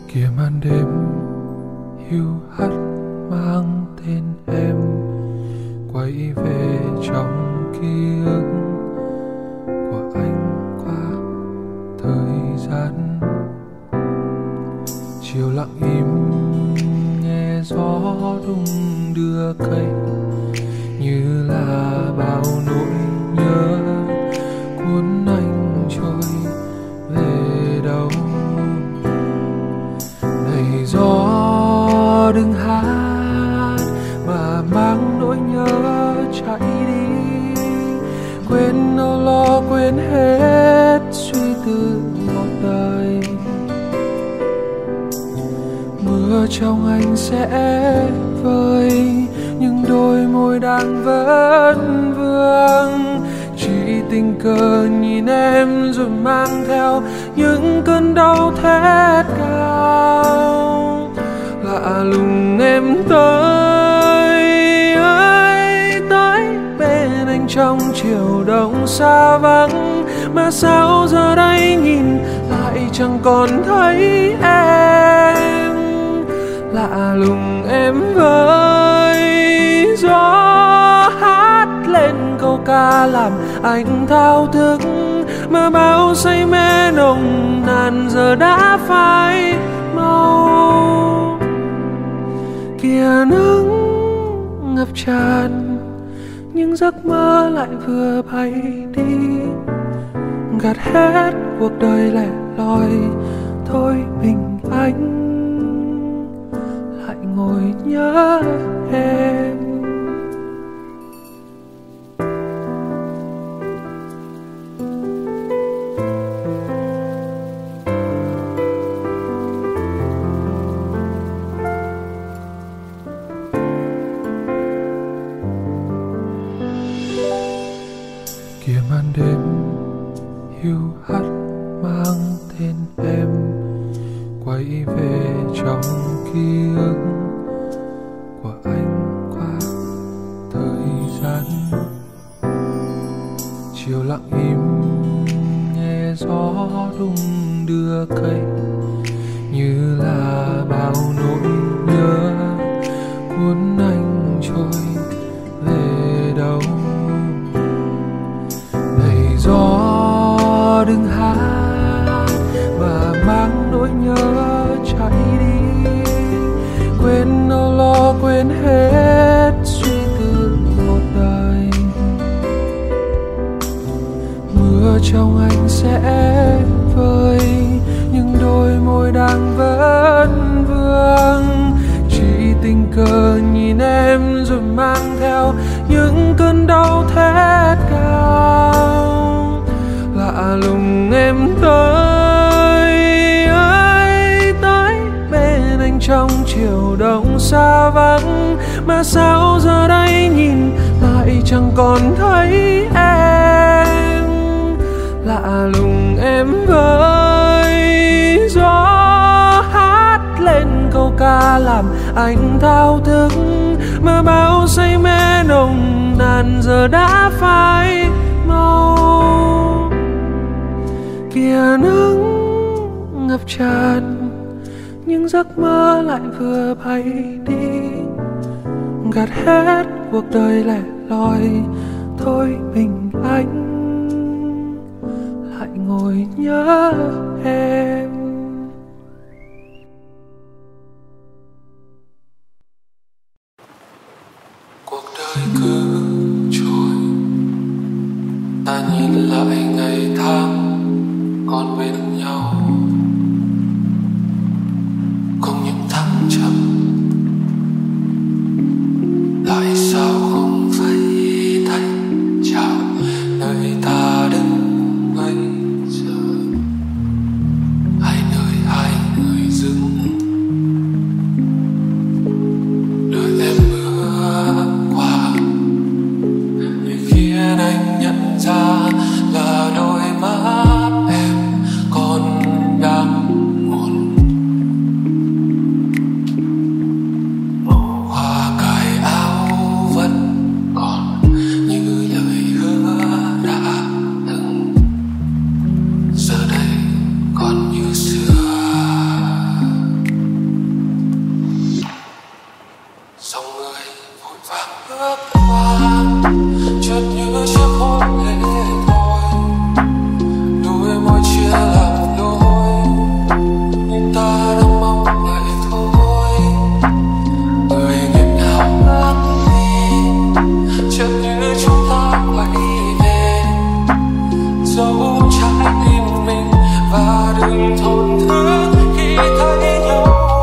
Kìa màn đêm hiu hắt mang tên em quay về trong ký ức của anh qua thời gian. Chiều lặng im nghe gió đung đưa cây, như là bao nỗi nhớ cuốn anh trôi về đâu. Này gió đừng hát mà mang nỗi nhớ chạy đi, quên âu lo quên hết suy tư một đời. Mưa trong anh sẽ vơi, nhưng đôi môi đang vẫn vương. Chỉ tình cờ nhìn em rồi mang theo những cơn đau thét cao. Lạ lùng em tới bên anh trong chiều đông xa vắng, mà sao giờ đây nhìn lại chẳng còn thấy em. Lạ lùng em với gió hát lên câu ca làm anh thao thức, mà bao say mê nồng nàn giờ đã phai màu. Kìa nắng ngập tràn, nhưng giấc mơ lại vừa bay đi, gạt hết cuộc đời lẻ loi. Thôi mình anh lại ngồi nhớ em. Kìa màn đêm hiu hắt mang tên em quay về trong ký ức của anh qua thời gian. Chiều lặng im nghe gió đung đưa cây, như là bao nỗi nhớ cuốn anh trôi về đâu. Này gió đừng hát mà mang nỗi nhớ chạy đi, quên âu lo quên hết suy tư một đời. Mưa trong anh sẽ vơi, nhưng đôi môi đang vẫn vương. Chỉ tình cờ nhìn em rồi mang theo những cơn đau thét cao. Lạ lùng em tới bên anh trong chiều đông xa vắng, mà sao giờ đây nhìn lại chẳng còn thấy em. Lạ lùng em với gió hát lên câu ca làm anh thao thức, mà bao say mê nồng nàn giờ đã phai màu. Kìa nắng ngập tràn, nhưng giấc mơ lại vừa bay đi, gạt hết cuộc đời lẻ loi. Thôi mình anh lại ngồi nhớ em. Cuộc đời cứ trôi, ta nhìn lại ngày tháng còn bên nhau, cùng những thăng trầm. Tại sao không phải thấy chào nơi ta đứng bây giờ? Hay thổn thức khi thấy nhau.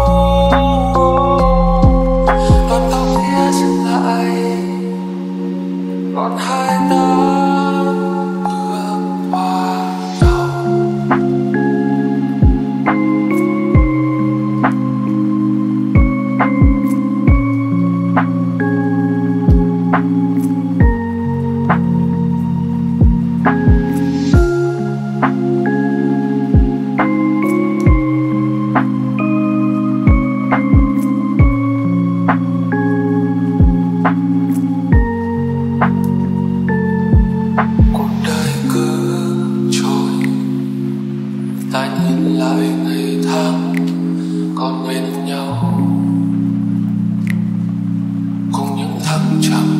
Đoạn tóc kia dừng lại, còn hai ta bước qua đầu. Cuộc đời cứ trôi, ta nhìn lại ngày tháng còn bên nhau, cùng những thăng trầm.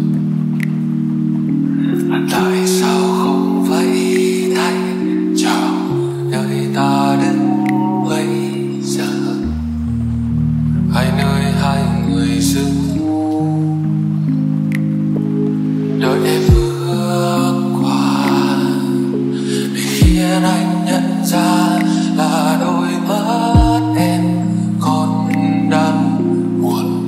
Tại sao không vậy thay chào nơi ta đến bây giờ, hai nơi hai người dừng đợi em bước qua, để khiến anh nhận ra là đôi mắt em còn đang buồn.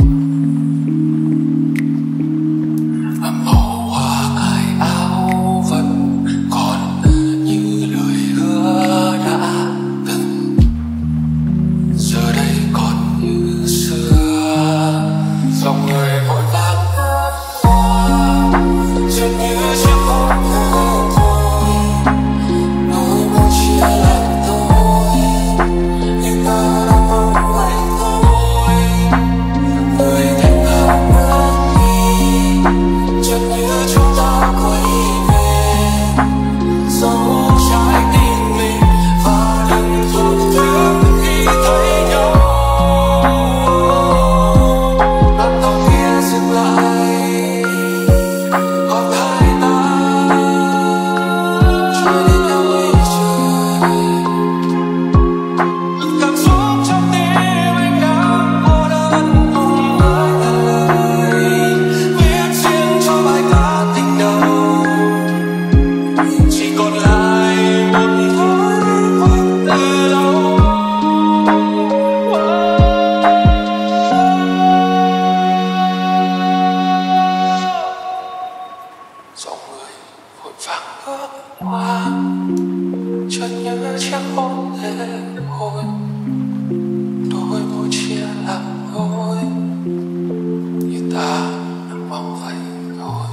Màu hoa cài áo vẫn còn như lời hứa đã từng, giờ đây còn như xưa. Dòng người vội vàng lướt qua, chợt như chiếc hôn hờ thôi, đôi môi chia làm đôi, nhưng ta đã mong vậy thôi. Người ngày nào bước đi, chợt như chúng ta quay về, dẫu trái tim mình và đừng tổn thương khi thấy nhau. Đoạn tóc kia dừng lại, còn hai ta trôi đến nhau bây giờ. Cảm xúc trong tim anh đang cô đơn không nói thành lời, viết riêng cho bài ca tình đầu, chỉ còn lại một thói quen từ lâu. Dòng người vội vàng bước qua, chợt nhớ chiếc hôn lệ hồi, đôi môi chia làm đôi, như ta đang mong vậy thôi.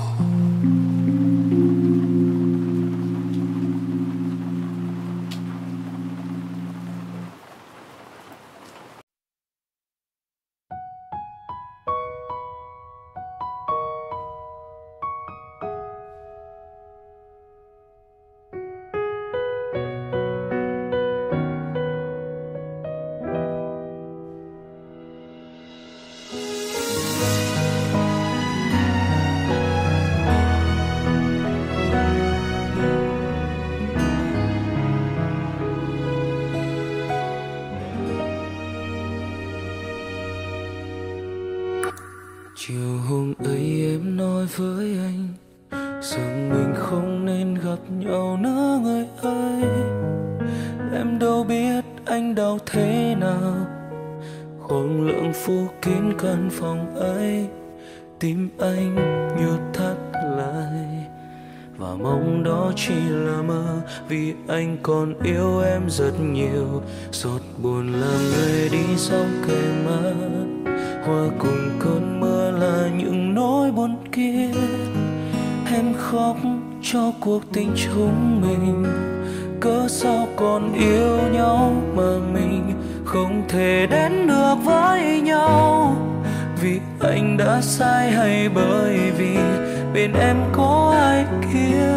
Chiều hôm ấy em nói với anh rằng mình không nên gặp nhau nữa người ơi. Em đâu biết anh đau thế nào, khoảng lượng phủ kín căn phòng ấy. Tim anh như thắt lại, và mong đó chỉ là mơ, vì anh còn yêu em rất nhiều. Giọt buồn làm người đi dòng kề mắt, hòa cùng cơn mưa là những nỗi buồn kia. Em khóc cho cuộc tình chúng mình, cớ sao còn yêu nhau mà mình không thể đến được với nhau. Vì anh đã sai hay bởi vì bên em có ai kia?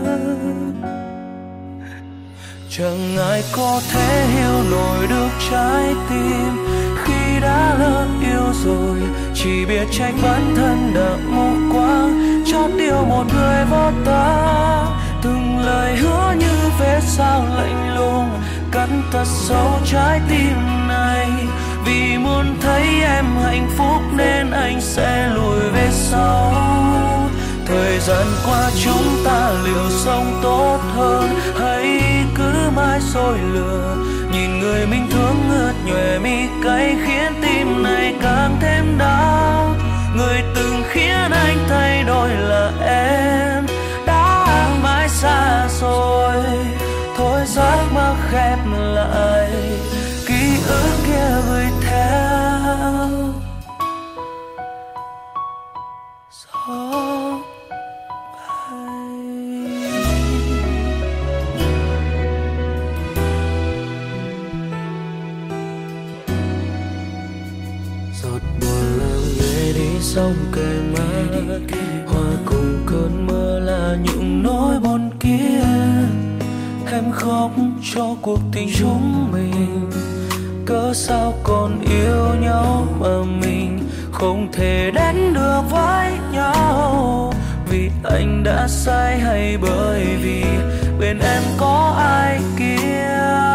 Chẳng ai có thể hiểu nổi được trái tim khi đã lỡ yêu rồi. Chỉ biết trách bản thân đã mù quáng, chót yêu một người vô ta. Từng lời hứa như vết dao lạnh lùng cắn thật sâu trái tim này. Vì muốn thấy em hạnh phúc nên anh sẽ lùi về sau. Thời gian qua chúng ta liệu sống tốt hơn hay cứ cứ mãi dối lừa. Nhìn người mình thương ngượt nhòe mi cay khiến tim này càng thêm đau. Người từng khiến anh thay đổi là em đã mãi xa rồi. Thôi giấc mơ khép lại, ký ức kia gửi theo gió bay. Giọt buồn làm nhẹ đi sông kề má, hòa cùng cơn mưa là những nỗi buồn kia. Em khóc cho cuộc tình chúng mình, cớ sao còn yêu nhau mà mình không thể đến được với nhau. Vì anh đã sai hay bởi vì bên em có ai kia?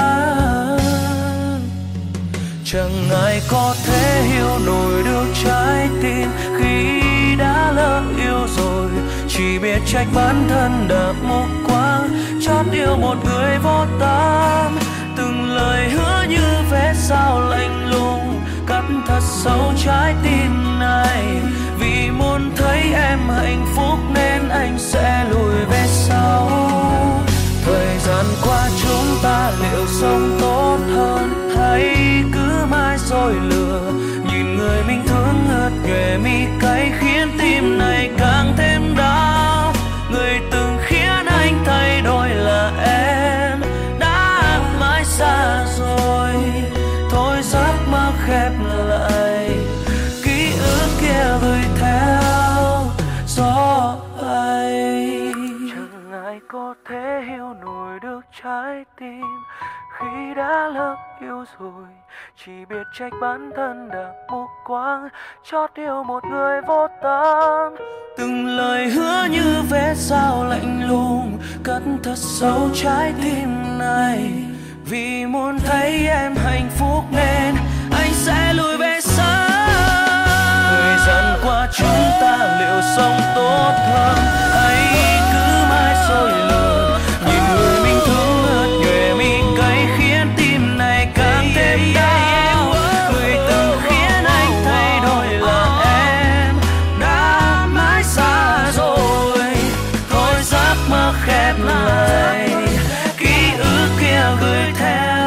Chẳng ai có thể hiểu nổi được trái tim khi đã lỡ yêu rồi. Chỉ biết trách bản thân đã mù quáng, chót yêu một người vô tâm. Từng lời hứa như vết dao lạnh lùng, cắt thật sâu trái tim này. Vì muốn thấy em hạnh phúc nên anh sẽ lùi về sau. Thời gian qua chúng ta liệu sống tốt hơn hay cứ mãi dối lừa. Nhìn người mình thương ngượt nhòe mi cay khiến tim này càng thêm đau. Người từng khiến anh thay đổi là em đã mãi xa rồi. Thôi giấc mơ khép lại, ký ức kia gửi theo gió bay. Chẳng ai có thể hiểu nổi được trái tim khi đã lỡ yêu rồi. Chỉ biết trách bản thân đã mù quáng, chót yêu một người vô tâm. Từng lời hứa như vết dao lạnh lùng, cắt thật sâu trái tim này. Vì muốn thấy em hạnh phúc nên anh sẽ lùi về sau. Thời gian qua chúng ta liệu sống tốt hơn hay cứ mãi dối lừa. Nhìn người mình thương ngượt nhòe mi cay khiến tim này càng thêm đau. Người từng khiến anh thay đổi là em đã mãi xa rồi. Thôi giấc mơ khép lại, ký ức kia gửi theo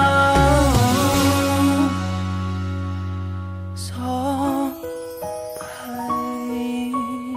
gió bay.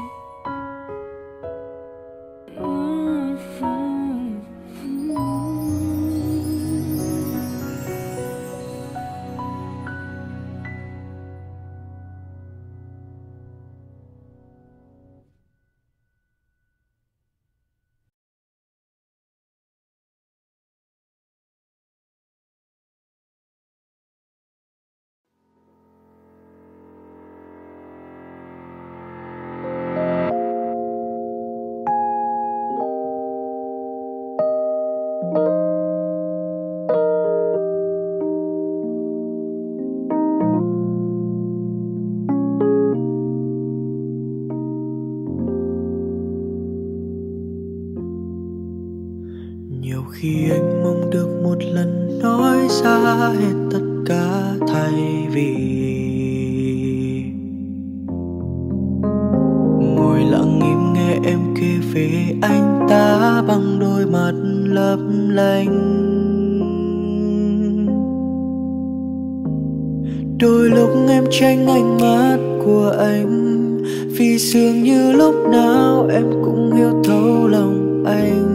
Nhiều khi anh mong được một lần nói ra hết tất cả thay vì ngồi lặng im nghe em kể về anh ta bằng đôi mắt lấp lánh. Đôi lúc em tránh ánh mắt của anh vì dường như lúc nào em cũng hiểu thấu lòng anh.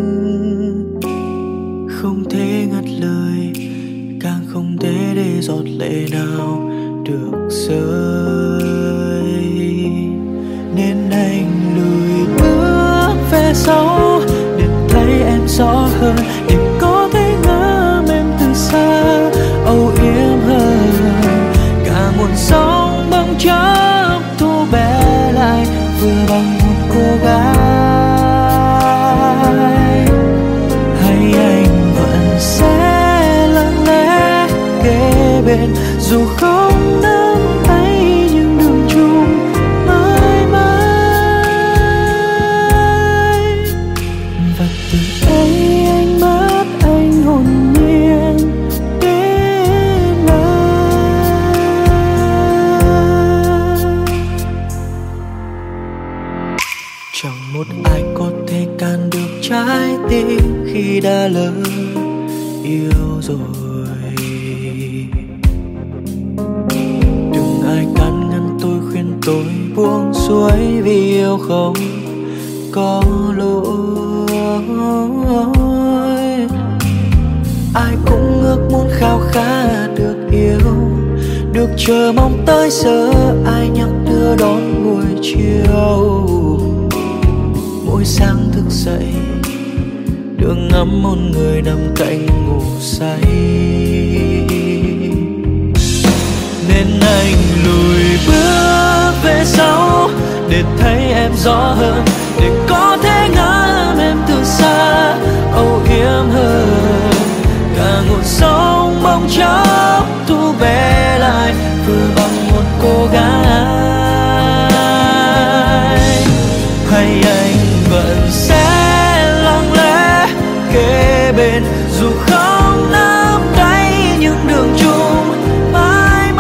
Không thể ngắt lời, càng không thể để giọt lệ nào được rơi. Nên anh lùi bước về sau để thấy em rõ hơn, để có thể ngắm em từ xa âu yếm hơn. Cả muôn sóng băng chớp thu bé lại vừa bằng một cô gái. Hay anh vẫn sẽ lặng lẽ kế bên dù không nắm tay nhưng đường chung mãi mãi. Và từ đây ánh mắt anh rồi. Đừng ai can ngăn tôi, khuyên tôi buông xuôi, vì yêu không có lỗi. Ai cũng ước muốn khao khát được yêu, được chờ mong tới giờ. Ai nhắc đưa đón buổi chiều, mỗi sáng thức dậy đưa ngắm một người nằm cạnh ngủ say. Nên anh lùi bước về sau để thấy em rõ hơn, để có thể ngắm em từ xa âu yếm hơn. Cả ngọn sông bỗng chốc thu bé lại vừa bằng một cô gái. Hay anh vẫn sẽ lặng lẽ kế bên, dù không nắm tay những đường chung mãi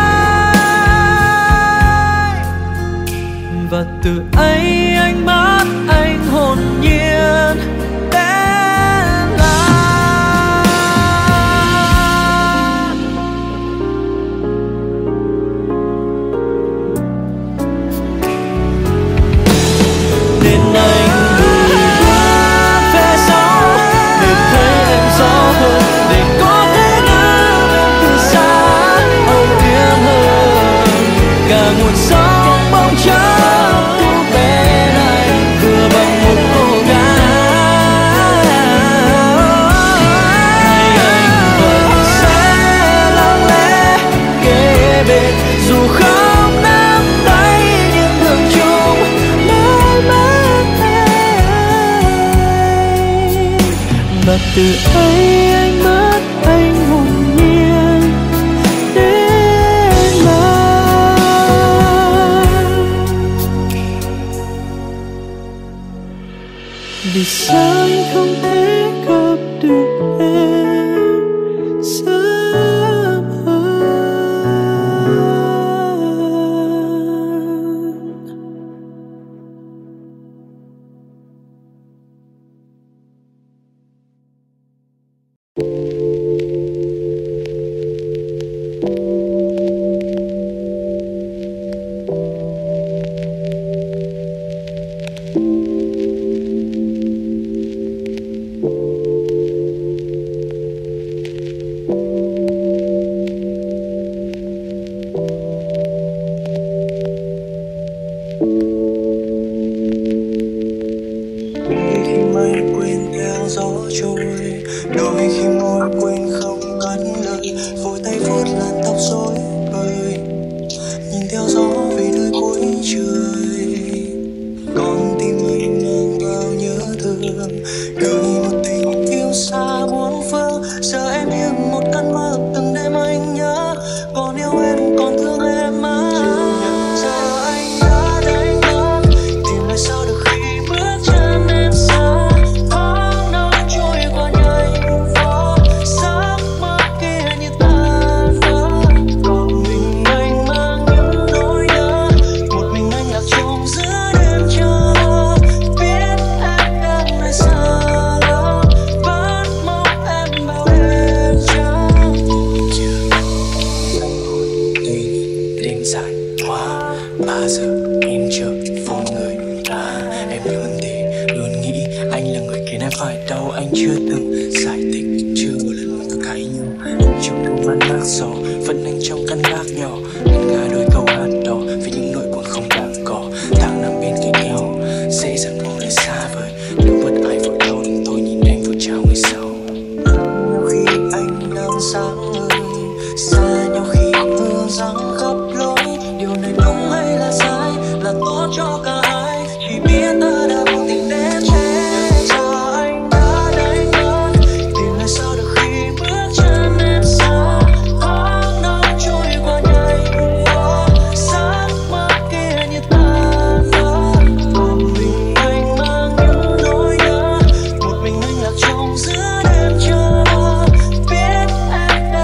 mãi. Và từ ấy anh bắt anh hồn nhiên đến lại. Nên anh lùi bước về sau để thấy em rõ hơn, để có thể ngắm em từ xa âu yếm hơn. Cả nguồn sông bỗng chốc thu bé lại vừa bằng một cô gái. Hay anh vẫn sẽ lặng lẽ kế bên, dù không nắm tay những đường chung mãi mãi. Và từ ấy anh mất anh hồn nhiên đến lại. Vì sao anh không thể gặp được em sớm hơn. Đôi khi mây quên theo gió trôi, đôi khi môi quên không cất lời, vội tay vuốt làn tóc rối bời, nhìn theo gió về nơi cuối trời. Con tim anh mang bao nhớ thương, gửi một tình yêu xa bốn phương. Giờ em như một cơn mơ, từng đêm anh nhớ, còn yêu em còn thương em mãi. Giờ anh đã đánh mất, tìm lại sao được khi bước chân em xa. Tháng năm trôi qua nhanh vó, giấc mơ kia như tan vỡ. Còn mình anh mang những nỗi nhớ, một mình anh lạc trôi giữa đêm chờ. Biết em đang nơi xa lắm, vẫn mong em bao đêm trắng. Đêm dài quá 3 giờ em chờ vô người ta. Em luôn thế, luôn nghĩ anh là người khiến em phải đau. Anh chưa từng giải thích, chưa một lần mình có cãi nhau. Trong thu mắt bác gió, vẫn anh trong căn gác nhỏ, ngân nga đôi câu hát đỏ vì những nỗi buồn không đáng có. Tháng năm bên cạnh nhau, dễ dàng mong lời xa vời. Đừng bất ai vội đau, đừng thôi nhìn em vội trao người sau. Nhiều khi anh đang sáng ngời, xa nhau khi hương răng khắp lối. Điều này đúng hay là sai, là tốt cho cả hai, chỉ biết ta đã vô tình đến thế. Giờ anh đã đánh mất, tìm lại sao được khi bước chân em xa. Tháng năm trôi qua nhanh vó, giấc mơ kia như tan vỡ. Còn mình anh mang những nỗi nhớ, một mình anh lạc trôi giữa đêm chờ. Biết em đang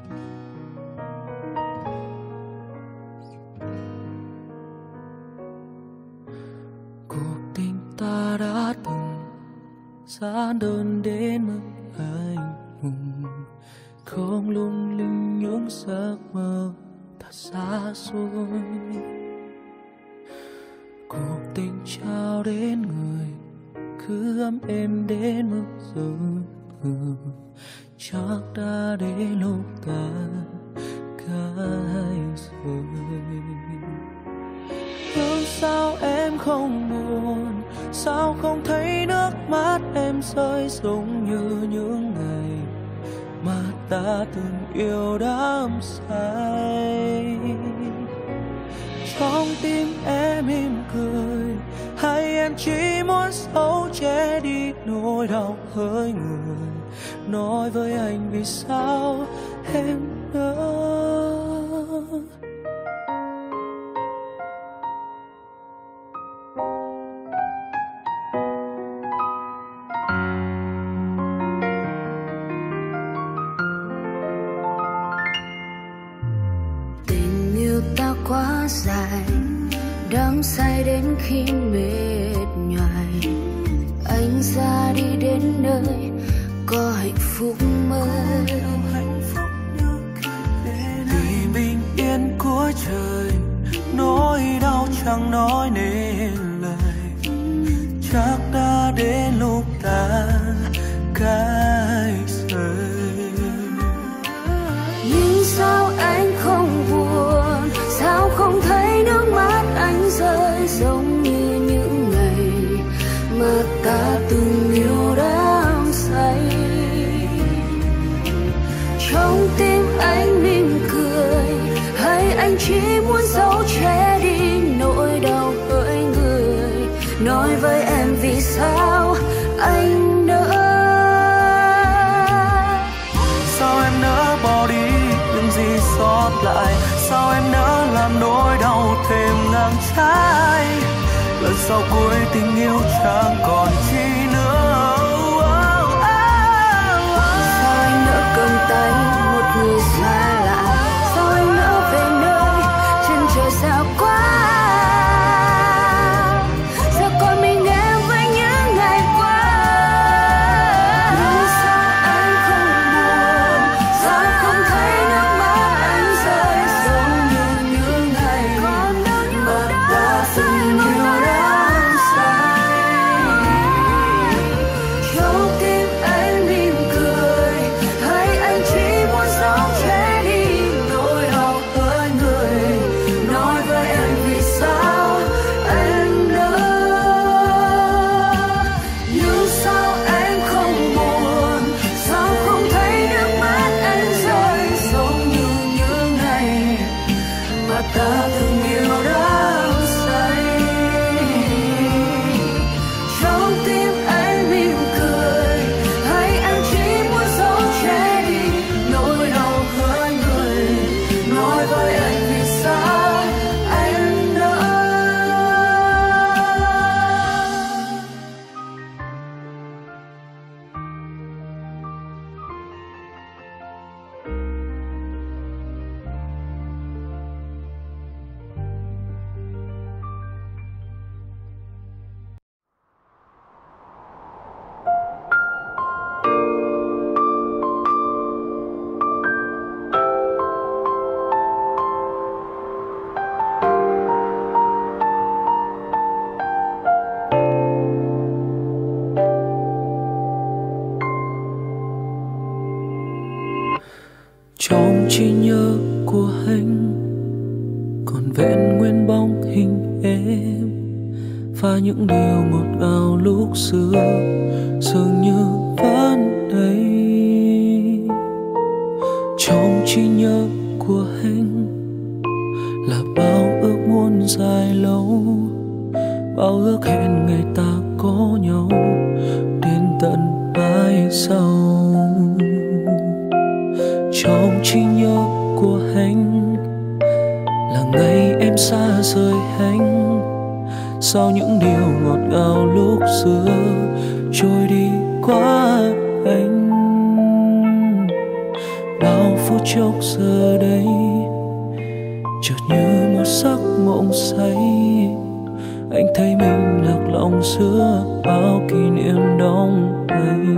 Cuộc tình ta đã từng giản đơn đến mức anh hùng, không lung linh những giấc mơ thật xa xôi. Cuộc tình trao đến người cứ ấm êm đến mức giờ chắc đã đến lúc ta cãi rời. Sao em không buồn, sao không thấy nước mắt em rơi giống như những ngày mà ta từng yêu đắm say. Trong tim em mỉm cười, hay em chỉ muốn giấu che đi nỗi đau hỡi người, nói với anh vì sao em nỡ. Quá dài, đắm say đến khi mệt nhoài, anh ra đi đến nơi có hạnh phúc mới. Vì bình yên cuối trời, nỗi đau chẳng nói nên lời, chắc đã đến lúc ta cãi rời. Nhưng sao anh không buồn, sao không thấy nước mắt anh rơi giống như những ngày mà ta từng yêu đắm say. Trong tim anh mỉm cười, hay anh chỉ muốn giấu che đi nỗi đau hỡi người, nói với em vì sao anh nỡ. Sao em nỡ bỏ đi những gì sót lại, sao em nỡ làm nỗi đau thêm ngang trái. Lần sau cuối tình yêu chẳng còn chi nữa. Sao anh nỡ cầm tay một người xa lạ, sao anh nỡ về nơi chân trời xa quá. Giờ còn mình em với những ngày qua. Nhưng sao anh không buồn, sao không thấy nước mắt anh rơi giống như những ngày mà ta từng yêu đắm say. Trong tim anh mỉm cười, hay anh chỉ muốn giấu che đi nỗi đau hỡi người, nói với em vì sao anh nỡ. Nhưng sao anh không buồn, sao không thấy nước mắt anh rơi giống như những ngày mà ta từng yêu đắm say. Trong tim anh mỉm cười, hay anh chỉ muốn giấu che đi nỗi đau hỡi người, nói với anh vì sao anh nỡ. Trong trí nhớ của anh còn vẹn nguyên bóng hình em và những điều ngọt ngào lúc xưa dường như vẫn đây. Trong trí nhớ của anh là bao ước muốn dài lâu, bao ước hẹn ngày ta có nhau đến tận mãi sau. Trong trí nhớ của anh là ngày em xa rời anh, sau những điều ngọt ngào lúc xưa trôi đi qua anh. Bao phút chốc giờ đây chợt như một giấc mộng say, anh thấy mình lạc lòng giữa bao kỷ niệm đong đầy.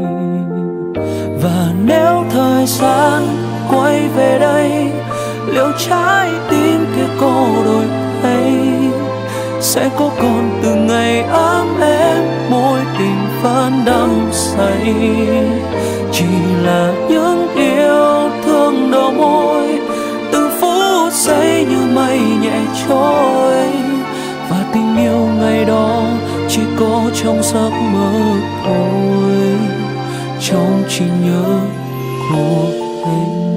Và nếu thời gian quay về đây, liệu trái tim kia có đổi thay, sẽ có còn từng ngày ấm êm mối tình vẫn đắm say. Chỉ là những yêu thương đầu môi, từng phút giây như mây nhẹ trôi. Và tình yêu ngày đó chỉ có trong giấc mơ thôi, trong trí nhớ của anh.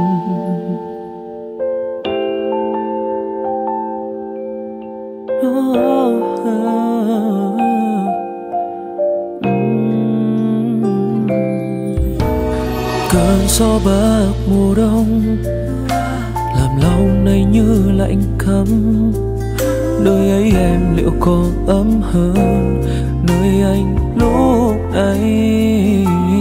Cơn gió bắc mùa đông làm lòng này như lạnh cấm. Nơi ấy em liệu có ấm hơn nơi anh lúc này?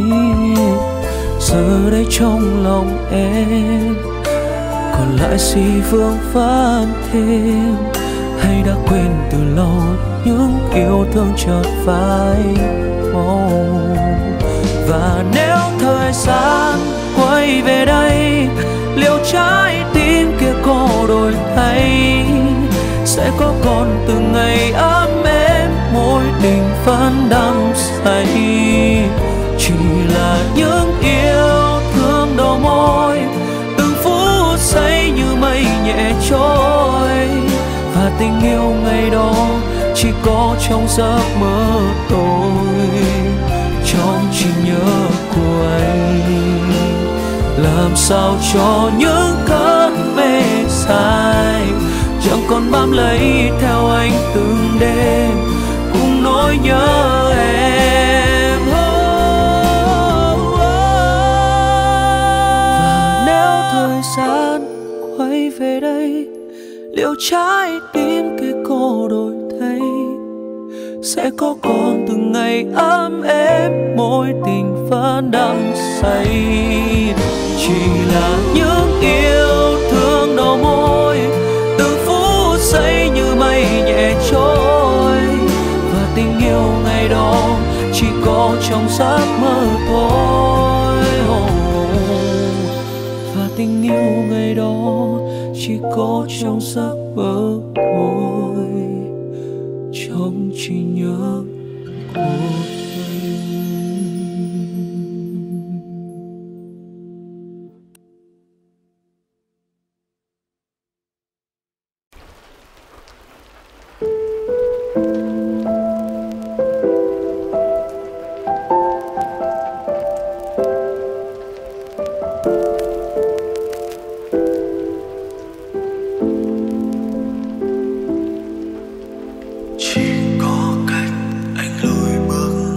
Giờ đây trong lòng em còn lại gì vương vấn thêm, hay đã quên từ lâu những yêu thương chợt phai màu? Và nếu thời gian quay về đây, liệu trái tim kia có đổi thay, sẽ có còn từng ngày ấm êm mối tình vẫn đắm say. Chỉ là những yêu thương đầu môi, từng phút giây như mây nhẹ trôi. Và tình yêu ngày đó chỉ có trong giấc mơ tôi, trong trí nhớ của anh. Làm sao cho những cơn mê dài chẳng còn bám lấy theo anh từng đêm cùng nỗi nhớ em. Và nếu thời gian quay về đây, liệu trái tim kia có đổi thay, sẽ có còn từng ngày ấm êm mối tình vẫn đắm say. Chỉ là những yêu thương đầu môi, từng phút giây như mây nhẹ trôi. Và tình yêu ngày đó chỉ có trong giấc mơ thôi. Và tình yêu ngày đó chỉ có trong giấc mơ thôi, trong trí nhớ của anh. Chỉ có cách anh lùi bước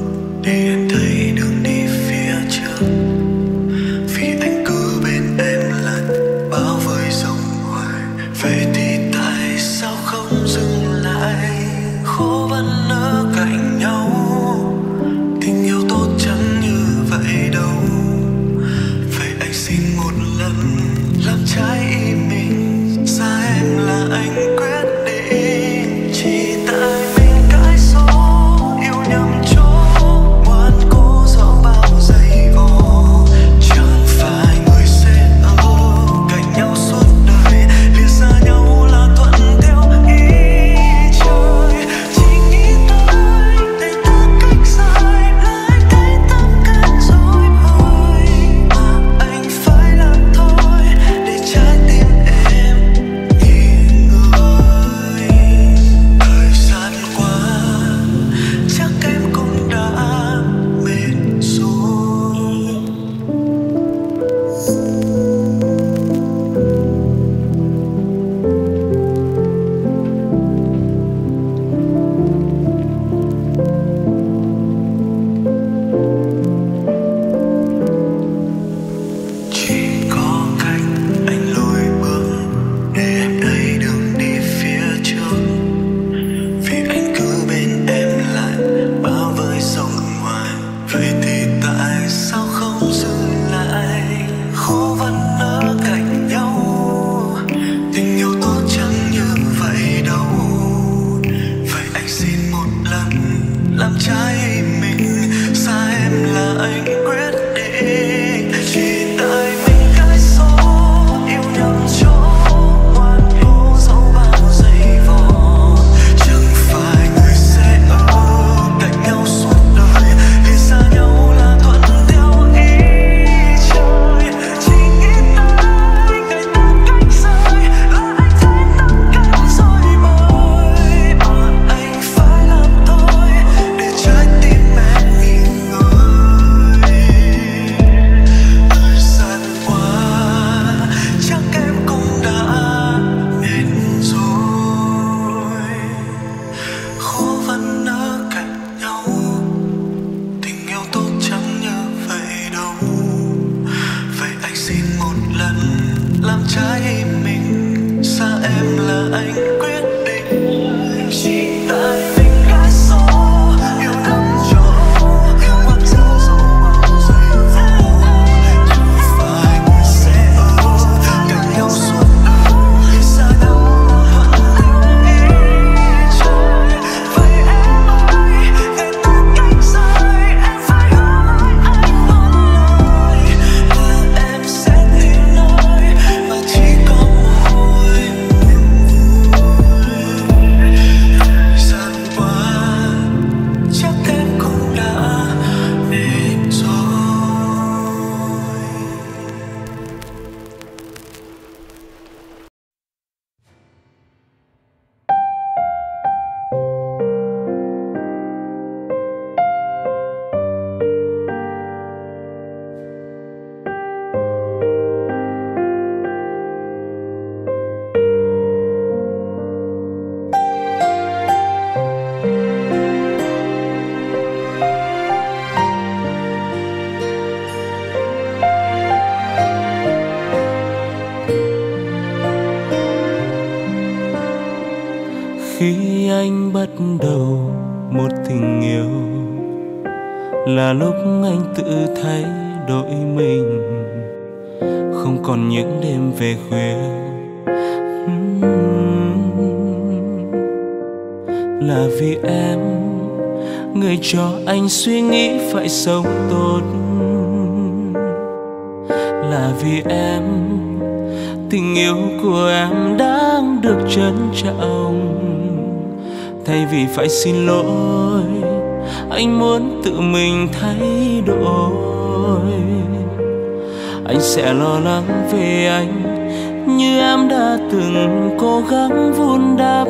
anh bắt đầu một tình yêu là lúc anh tự thay đổi mình, không còn những đêm về khuya. Là vì em, người cho anh suy nghĩ phải sống tốt. Là vì em, tình yêu của em đang được trân trọng. Thay vì phải xin lỗi, anh muốn tự mình thay đổi. Anh sẽ lo lắng về anh như em đã từng cố gắng vun đắp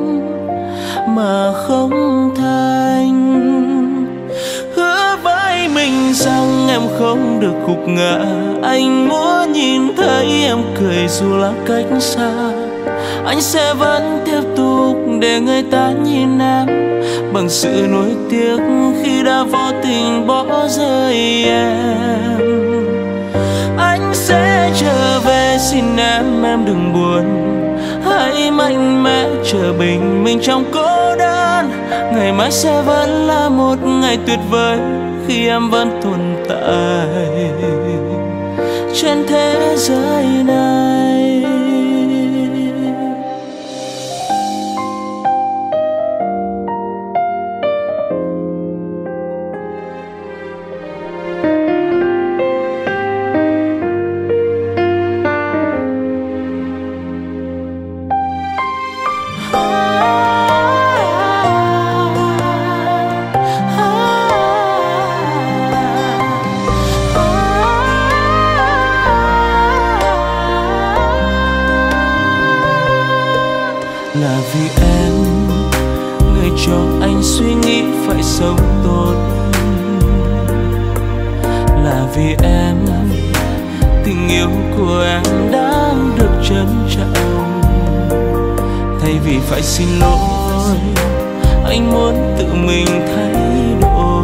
mà không thành. Hứa với mình rằng em không được gục ngã. Anh muốn nhìn thấy em cười dù là cách xa. Anh sẽ vẫn tiếp tục để người ta nhìn em bằng sự nuối tiếc khi đã vô tình bỏ rơi em. Anh sẽ trở về, xin em đừng buồn. Hãy mạnh mẽ chờ bình minh trong cô đơn. Ngày mai sẽ vẫn là một ngày tuyệt vời khi em vẫn tồn tại trên thế giới này. Là vì em, người cho anh suy nghĩ phải sống tốt. Là vì em, tình yêu của em đang được trân trọng. Thay vì phải xin lỗi, anh muốn tự mình thay đổi.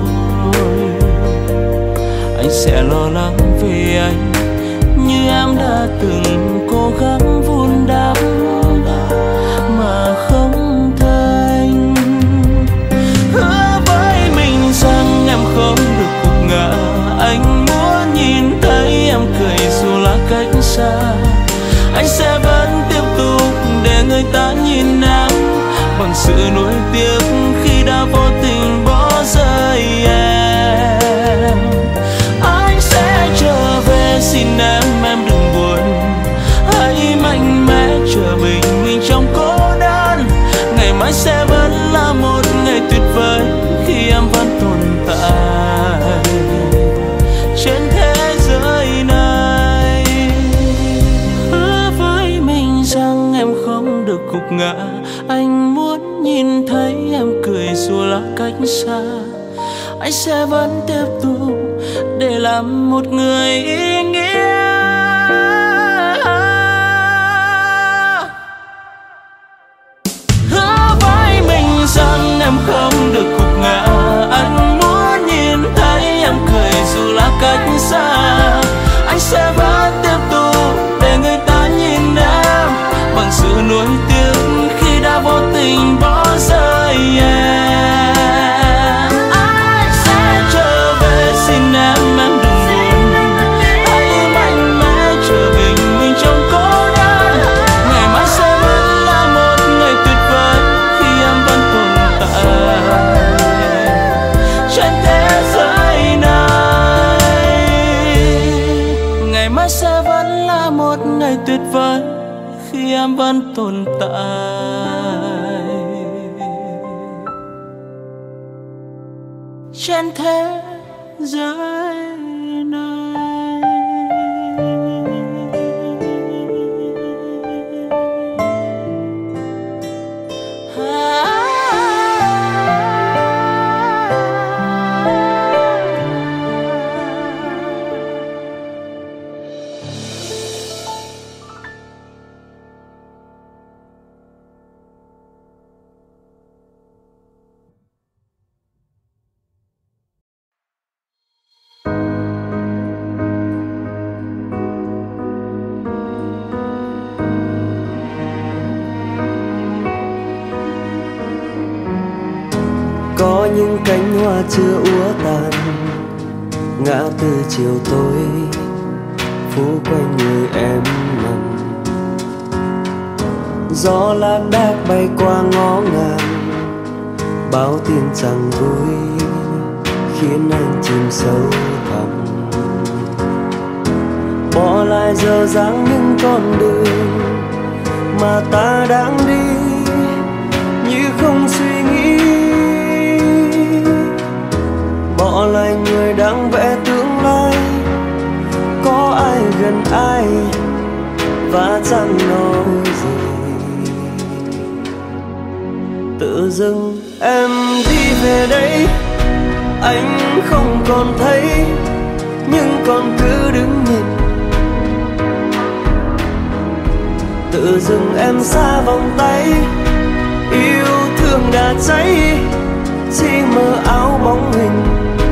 Anh sẽ lo lắng về anh như em đã từng cố gắng vun đắp mà không thành. Hứa với mình rằng em không được gục ngã. Anh muốn nhìn thấy em cười dù là cách xa. Anh sẽ vẫn tiếp tục để người ta nhìn em bằng sự nuối tiếc khi đã vô tình bỏ rơi em. Anh sẽ trở về, xin em đừng buồn. Hãy mạnh mẽ chờ bình minh trong cô đơn. Ngày mai sẽ vẫn là một ngày tuyệt vời khi em vẫn tồn tại trên thế giới này. Hứa với mình rằng em không được gục ngã. Anh muốn nhìn thấy em cười dù là cách xa. Anh sẽ vẫn tiếp tục để làm một người ý nghĩa. Hứa với mình rằng em không được gục ngã. Anh muốn nhìn thấy em cười dù là cách xa. Anh sẽ vẫn tiếp tục để người ta nhìn em bằng sự nuối tiếc khi đã vô tình bỏ rơi em. Anh sẽ trở về, xin em đừng buồn. Hãy mạnh mẽ chờ bình minh trong cô đơn. Ngày mai sẽ vẫn là một ngày tuyệt vời khi em vẫn tồn tại trên thế giới này. Ngày mai sẽ vẫn là một ngày tuyệt vời khi em vẫn tồn tại trên thế giới này. những cánh hoa chưa úa tàn, ngã tư chiều tối phủ quanh người em nằm. Gió lác đác bay qua ngõ ngàng, báo tin chẳng vui khiến anh chìm sâu thẳm. Bỏ lại giờ dáng những con đường mà ta đang đi như không suy nghĩ. Bỏ lại người đang vẽ tương lai, có ai gần ai và chẳng nói gì. Tự dưng em đi về đây, anh không còn thấy nhưng còn cứ đứng nhìn. Tự dưng em xa vòng tay, yêu thương đã cháy chỉ mơ áo bóng hình.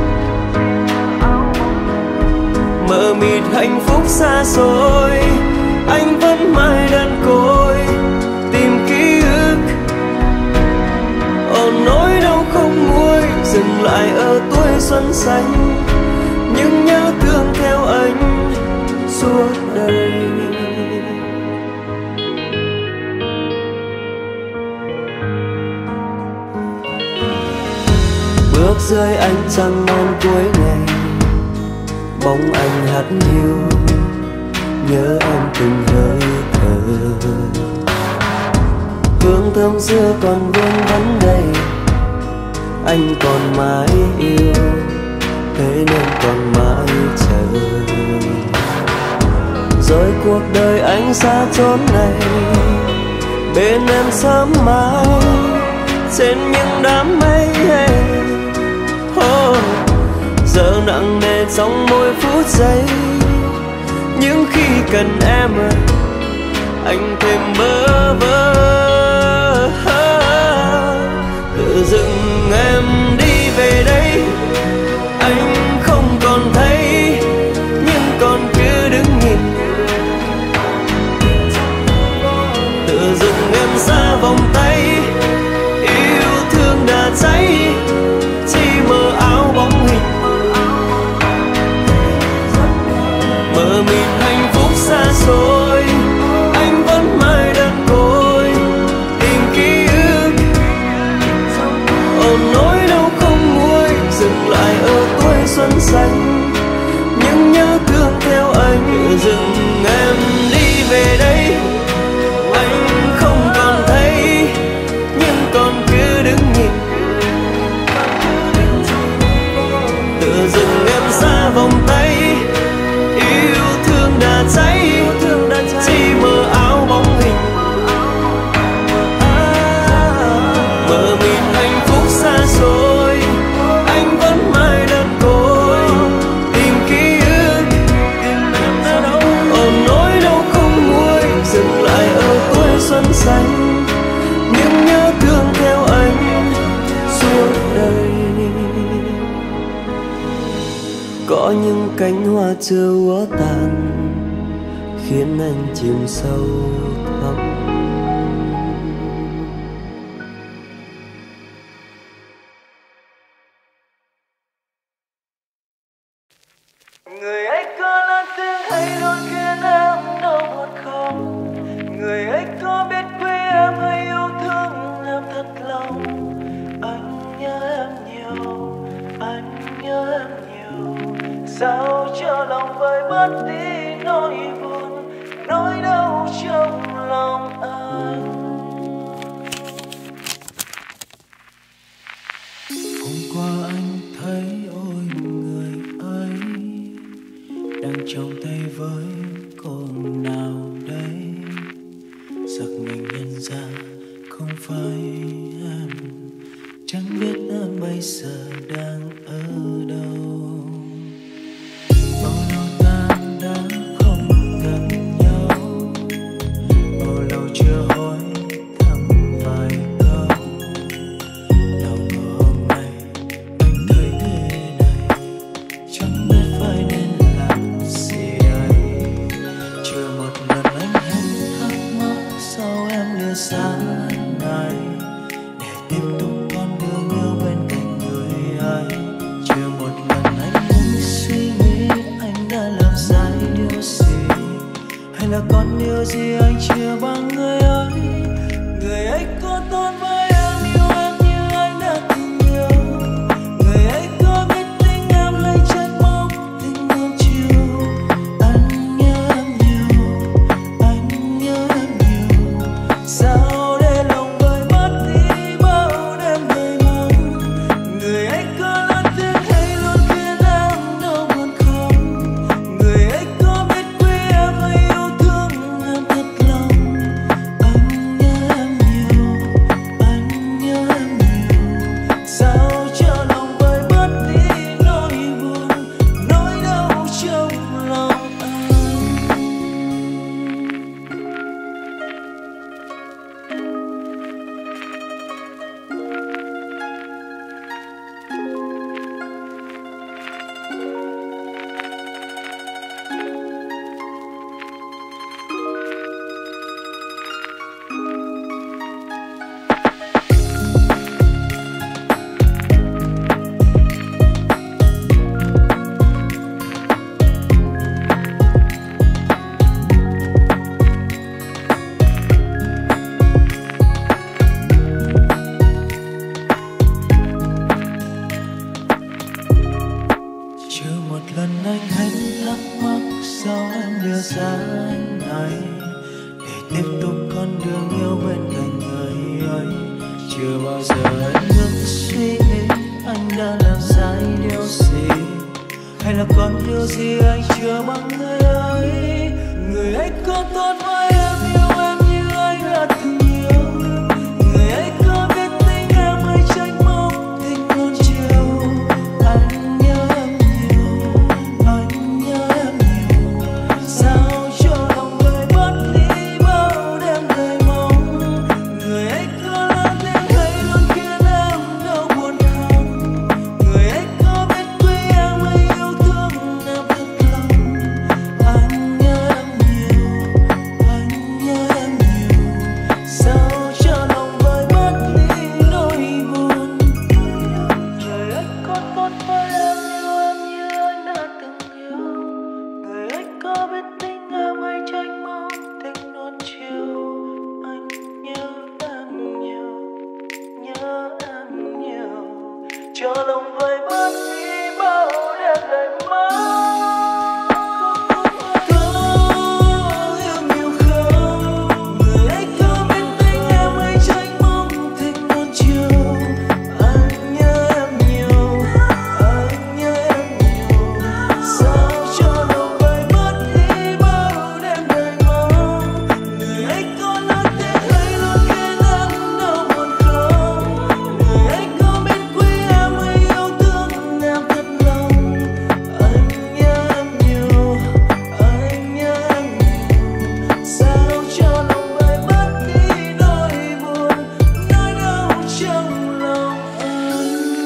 Mờ mịt hạnh phúc xa xôi, anh vẫn mãi đàn côi tìm ký ức. Nỗi đau không nguôi dừng lại ở tuổi xuân xanh, nhưng nhớ thương theo anh suốt đời. Bước dưới ánh trăng non cuối ngày, bóng anh hắt hiu nhớ em từng hơi thở. Hương thơm xưa còn vương vấn đây, anh còn mãi yêu thế nên còn mãi chờ. Rồi cuộc đời anh xa chốn này, bên em sớm mai trên những đám mây. Giờ nặng nề trong mỗi phút giây, nhưng khi cần em anh thêm bơ vơ. Tự dưng em đi về đây, anh không còn thấy nhưng còn cứ đứng nhìn. Tự dưng em xa vòng tay, yêu thương đã cháy chỉ mơ áo bóng hình. Mờ mịt hạnh phúc xa xôi, anh vẫn mãi đàn côi tìm ký ức. Nỗi đau không nguôi dừng lại ở tuổi xuân xanh, nhưng nhớ thương theo anh. Tự dưng em đi về đây, anh không còn thấy nhưng còn cứ đứng nhìn. Tự dưng em xa vòng tay, yêu thương đã cháy chỉ mơ áo bóng hình. Mờ mịt hạnh phúc xa xôi, anh vẫn mãi đàn côi tìm ký ức. Nỗi đau không nguôi dừng lại ở tuổi xuân xanh, nhưng nhớ thương theo anh suốt đời. Có những cánh hoa chưa úa tàn khiến anh chìm sâu thẳm. Người ấy có lớn tiếng hay luôn khiến em đau buồn không? Người ấy có biết quý em hay yêu thương em thật lòng? Anh nhớ em nhiều, anh nhớ em nhiều. Sao cho lòng vơi bớt đi nỗi buồn, nỗi đau trong lòng anh. Hôm qua anh thấy ôi người ấy đang trong tay với cô nào đây. Giật mình nhận ra không phải em, chẳng biết em bây giờ đang ở đâu. Bao lâu ta đã không gần nhau, bao lâu chưa hỏi thăm vài câu. Nào ngờ hôm nay anh thấy thế này, chẳng biết phải nên làm gì ấy. Chưa một lần anh hết thắc mắc sao em lìa xa anh này, để tiếp tục con đường yêu bên cạnh người điều gì anh chưa bằng người ấy. Người ấy có tốt với em, yêu em như anh đã từng yêu. Người ấy có biết tình em hay trách móc tình muôn chiều. Anh nhớ em nhiều, anh nhớ em nhiều. Sao để lòng vơi mất đi bao đêm đầy mong. Người ấy có lớn tiếng hay luôn khiến em đau buồn không. Người ấy có biết quý em hay yêu thương em thật lòng. Anh nhớ em nhiều, anh nhớ em nhiều. Sao cho lòng vơi mất đi nỗi buồn, nỗi đau trong lòng anh. Chưa một lần anh hết thắc mắc sao em đưa xa anh này để tiếp tục con đường yêu bên cạnh người ấy. Chưa bao giờ anh ngừng suy nghĩ anh đã làm sai điều gì, hay là còn điều gì anh chưa bằng người ấy. Người ấy có tốt với em, yêu em như anh đã từng yêu. Người ấy có biết tình em hay trách móc tình muôn chiều. Anh nhớ em nhiều, anh nhớ em nhiều. Sao cho lòng vơi mất đi bao đêm đầy mong. Người ấy có lớn tiếng hay luôn khiến em đau buồn không. Người ấy có biết quý em hay yêu thương em thật lòng. Anh nhớ em nhiều, anh nhớ em nhiều. Sao cho lòng vơi mất đi nỗi buồn. Trời ơi có tốt với em, yêu em như anh đã từng yêu. Người ấy có biết tình em hay trách móc tình non chiều. Anh nhớ em nhiều, nhớ em nhiều. Cho lòng vơi mất đi bao đêm đầy mong. Có yêu nhiều không? Người ấy có biết tình em hay trách móc tình non chiều. Anh nhớ em nhiều, anh nhớ em nhiều. Sao cho lòng vơi mất đi bao đêm đầy mong. Người ấy có lớn tiếng hay luôn khiến em đau buồn không. Người ấy có biết quý em hay yêu thương em thật lòng. Anh nhớ em nhiều, anh nhớ em nhiều. Sao cho lòng vơi mất đi nỗi buồn, nỗi đau trong lòng anh.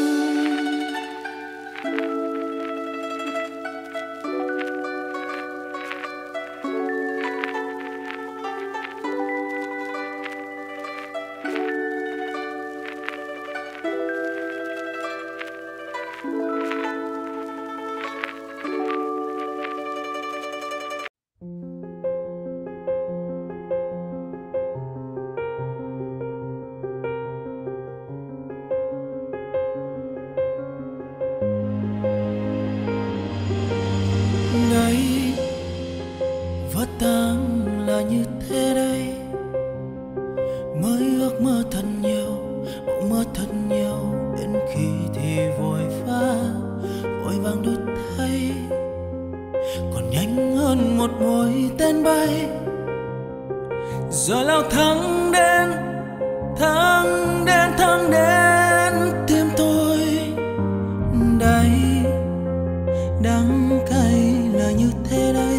Đây vỡ tan là như thế đây, mới ước mơ thật nhiều, mộng mơ thật nhiều, đến khi thì vội vã vội vàng đứt thấy, còn nhanh hơn một mũi tên bay. Rồi lao thắng đến, thắng đến, thắng đến tim tôi. Đây đắng cay là như thế đây,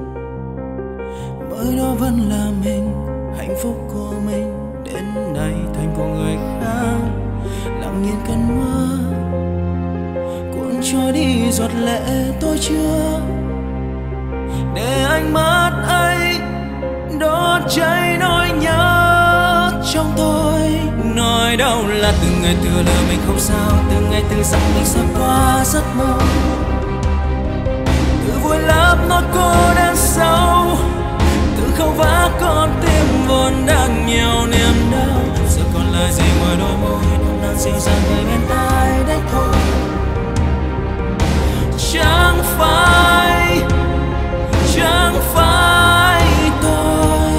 mới đó vẫn là mình, hạnh phúc của mình đến nay thành của người khác. Lặng nhìn cơn mưa cuốn trôi đi giọt lệ tôi chưa, để ánh mắt ấy đốt cháy nỗi nhớ trong tôi. Nỗi đau là từng ngày tựa lờ mình không sao, từng ngày tự dặn mình sẽ qua giấc mơ, tự vùi lấp nỗi cô đơn sâu, tự khâu vá con tim vốn đang nhiều niềm đau. Giờ còn lại gì ngoài đôi môi nồng nàn dịu dàng người bên tai đấy thôi. Chẳng phải tôi.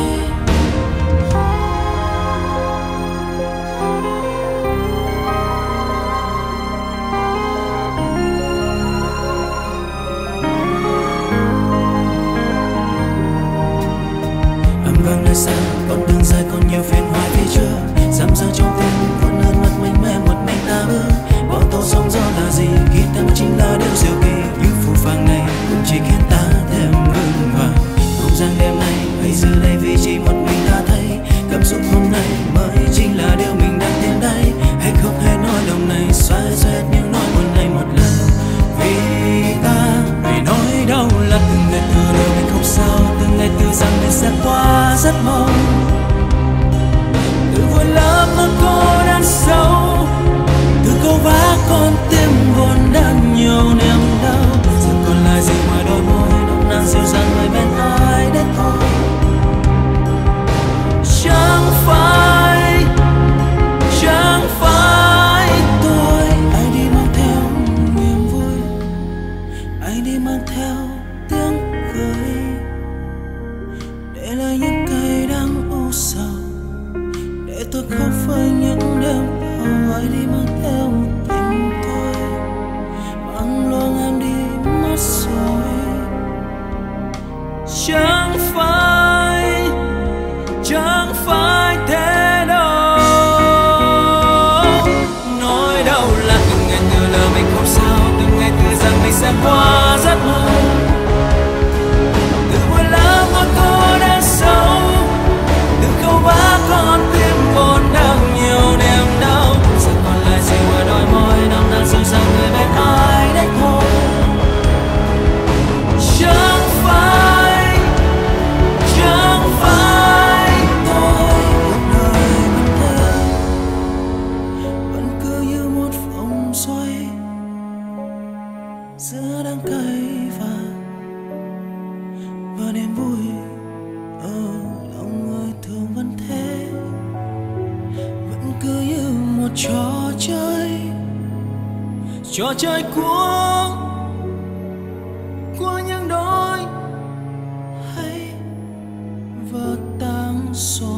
Âm vang nơi xa, con đường dài còn nhiều phiền hoài phía trước. Dám dở trong tim vẫn hơn mặt mình mê một mình ta bước. Bỏ tố sóng gió là gì, khi tâm chính là điều diệu kỳ. Những phù phàng này cũng chỉ khiến ta thêm vững vàng. Không gian đêm nay hãy giữ đây vì chỉ một mình ta thấy. Cảm xúc hôm nay mới chính là điều mình đang tìm đây. Hãy khóc hết nỗi lòng này, xóa hết những nỗi buồn này một lần. Vì nỗi đau là từng ngày từ đầu mình không sao. Từng ngày từ rằng mình sẽ qua rất mau. Từ vui lắm nó có đan sâu. Từ câu vá con tim vốn đang nhiều niềm đau. Giờ còn lại gì ngoài đôi môi nồng nàn dịu dàng người bên tai đấy thôi. Chẳng phải tôi. Ai đi mang theo niềm vui, ai đi mang theo tiếng cười, để lại những cây đang u sầu, để tôi khóc với những đêm đau. Ai đi mang theo tình tôi, mang luôn em đi mất rồi. Chẳng phải thế đâu. Nỗi đau là từng ngày từ lờ mình không sao. Từng ngày từ rằng mình sẽ qua rất mau. Từ vui lắm một cô đã sâu. Từ câu vá con tim vốn đang nhiều niềm đau. Giờ còn lại gì ngoài đôi môi nồng nàn dịu dàng người bên ai đấy thôi. Chẳng phải tôi. Cuộc đời vẫn thế, vẫn cứ như một vòng xoay giữa đắng cay và niềm vui. Lòng người thường vẫn thế, vẫn cứ như một trò chơi của những đôi hay vỡ tan rồi.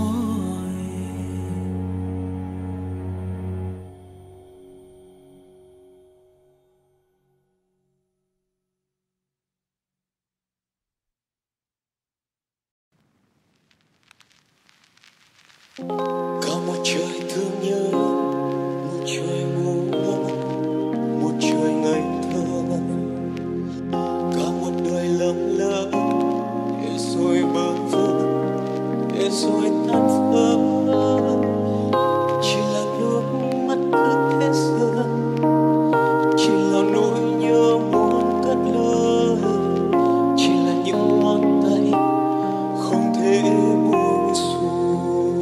Có một trời thương nhớ, một trời ngu ngốc, một trời ngây thơ. Có một đời lầm lỡ, để rồi bơ vơ, để rồi tan vỡ. Chỉ là nước mắt cứ thế rơi, chỉ là nỗi nhớ muốn cất lời, chỉ là những ngón tay không thể buông xuôi.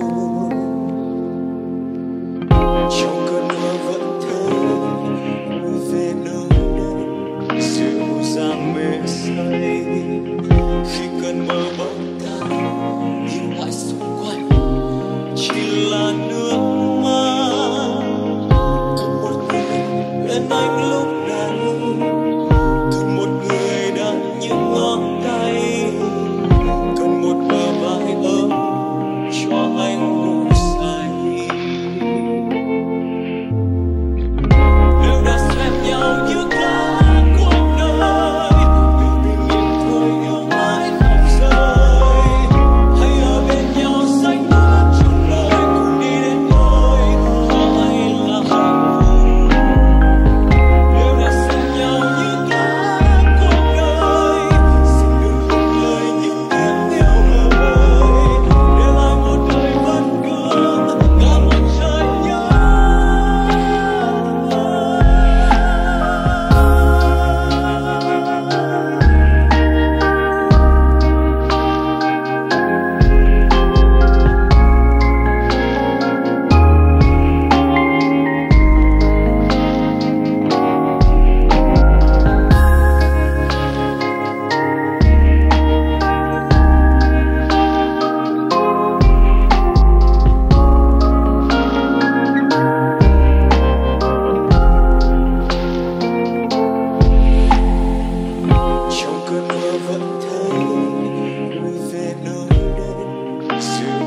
Trong cơn mơ vẫn thấy về nơi đây dịu dàng mê say. Khi cơn mơ bỗng tan, nhìn lại xung quanh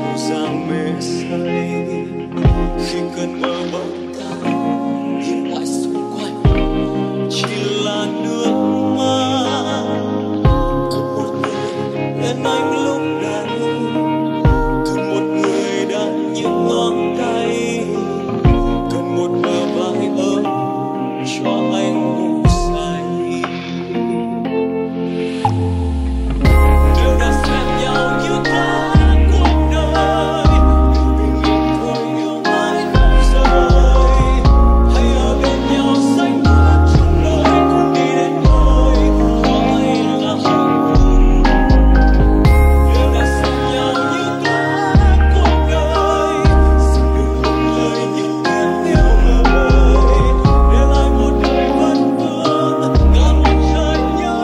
dịu dàng mê say. Khi cơn mơ bỗng tan, nhìn lại xung quanh chỉ là nước mắt. Cần một người bên anh lúc này, cần một người đã những ngón tay, cần một bờ vai ấm cho anh ngủ say. Nếu đã xem nhau như cả cuộc đời, bình yên thôi yêu mãi không rời, hãy ở bên nhau xanh mướt trong đời, cùng đi đến nơi gọi là hạnh phúc. Nếu đã xem nhau như cả cuộc đời, xin đừng buông lời những tiếng yêu lời, để lại một đời vẫn vương cả một trời nhớ.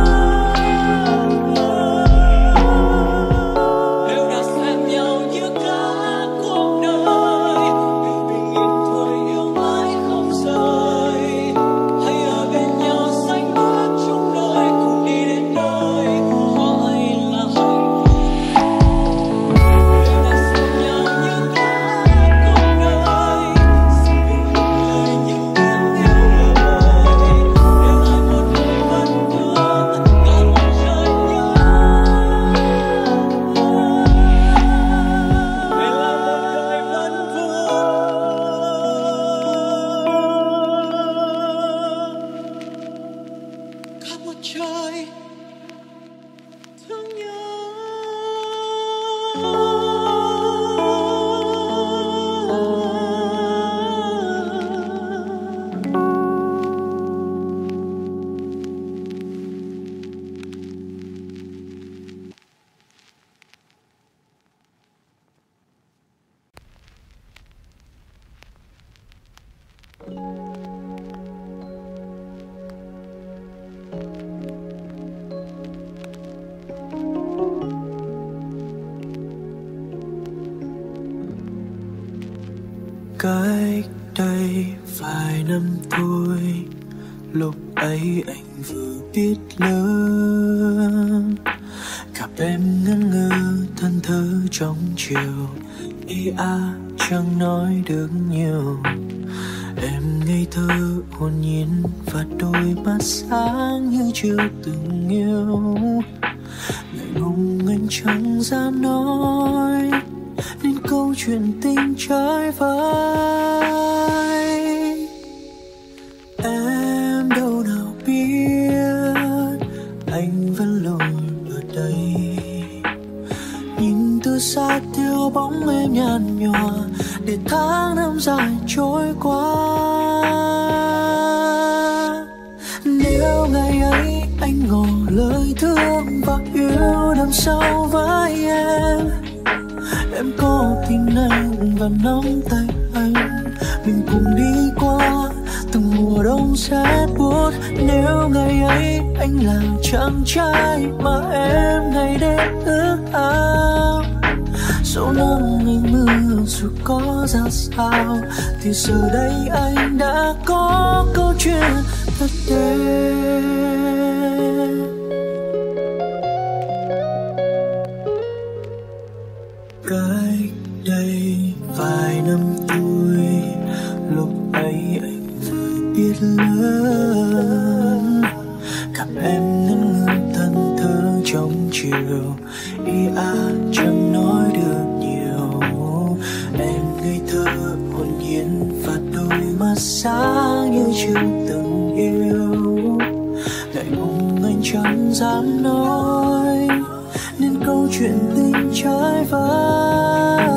Nếu đã xem nhau như cả cuộc đời, vì bình yên thôi yêu mãi không rời, hãy ở bên nhau xanh mướt trong đời, cùng đi đến nơi gọi là hạnh phúc. Nếu đã xem nhau như cả cuộc đời, xin đừng buông lời những tiếng yêu lời, để lại một đời vẫn vương cả một trời nhớ. Để lại một đời vẫn vương cả một trời thương nhớ. Cách đây vài năm thôi, lúc ấy anh vừa biết lớn, gặp em ngẩn ngơ thân thơ trong chiều, ý chẳng nói được nhiều. Em ngây thơ hồn nhiên và đôi mắt sáng như chưa từng yêu. Ngại ngùng anh chẳng dám nói nên câu chuyện tình trái vai. Em đâu nào biết anh vẫn luôn ở đây, nhìn từ xa theo bóng em nhạt nhòa để tháng năm dài trôi qua. Nếu ngày ấy anh ngỏ lời thương và yêu đằng sau vai em có tin anh và nắm tay anh, mình cùng đi qua từng mùa đông rét buốt. Nếu ngày ấy anh là chàng trai mà em ngày đêm ước ao, dẫu nắng hay mưa dù có ra sao, thì giờ đây anh đã có câu chuyện thật đẹp. Cách đây vài năm thôi, lúc ấy anh vừa biết lớn, gặp em ngẩn ngơ thân thơ trong chiều, ý chẳng nói được nhiều. Em ngây thơ hồn nhiên và đôi mắt sáng như chưa từng yêu. Ngại ngùng anh chẳng dám nói nên câu chuyện tình trái vai.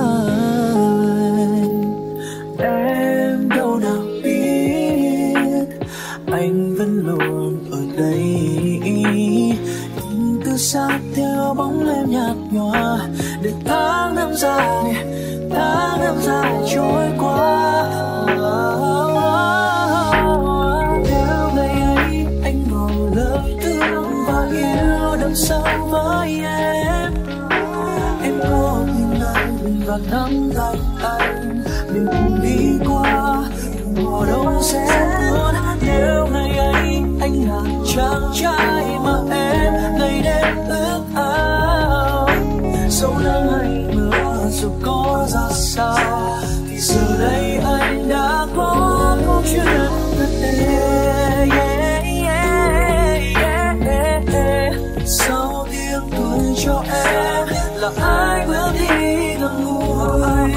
Em đâu nào biết anh vẫn luôn ở đây, nhìn từ xa theo bóng em nhạt nhòa để tháng năm dài trôi qua. Nếu ngày ấy anh ngỏ lời thương và yêu đằng sau với em có tin anh và nắm tay anh, mình cùng đi qua mùa đông sẽ buốt. Nếu ngày ấy anh là chàng trai mà em ngày đêm ước ao, dẫu nắng hay mưa dù có ra sao thì giờ đây anh đã có câu chuyện thật đẹp. Sau tiếng cười cho em là ai bước đi gần gũi.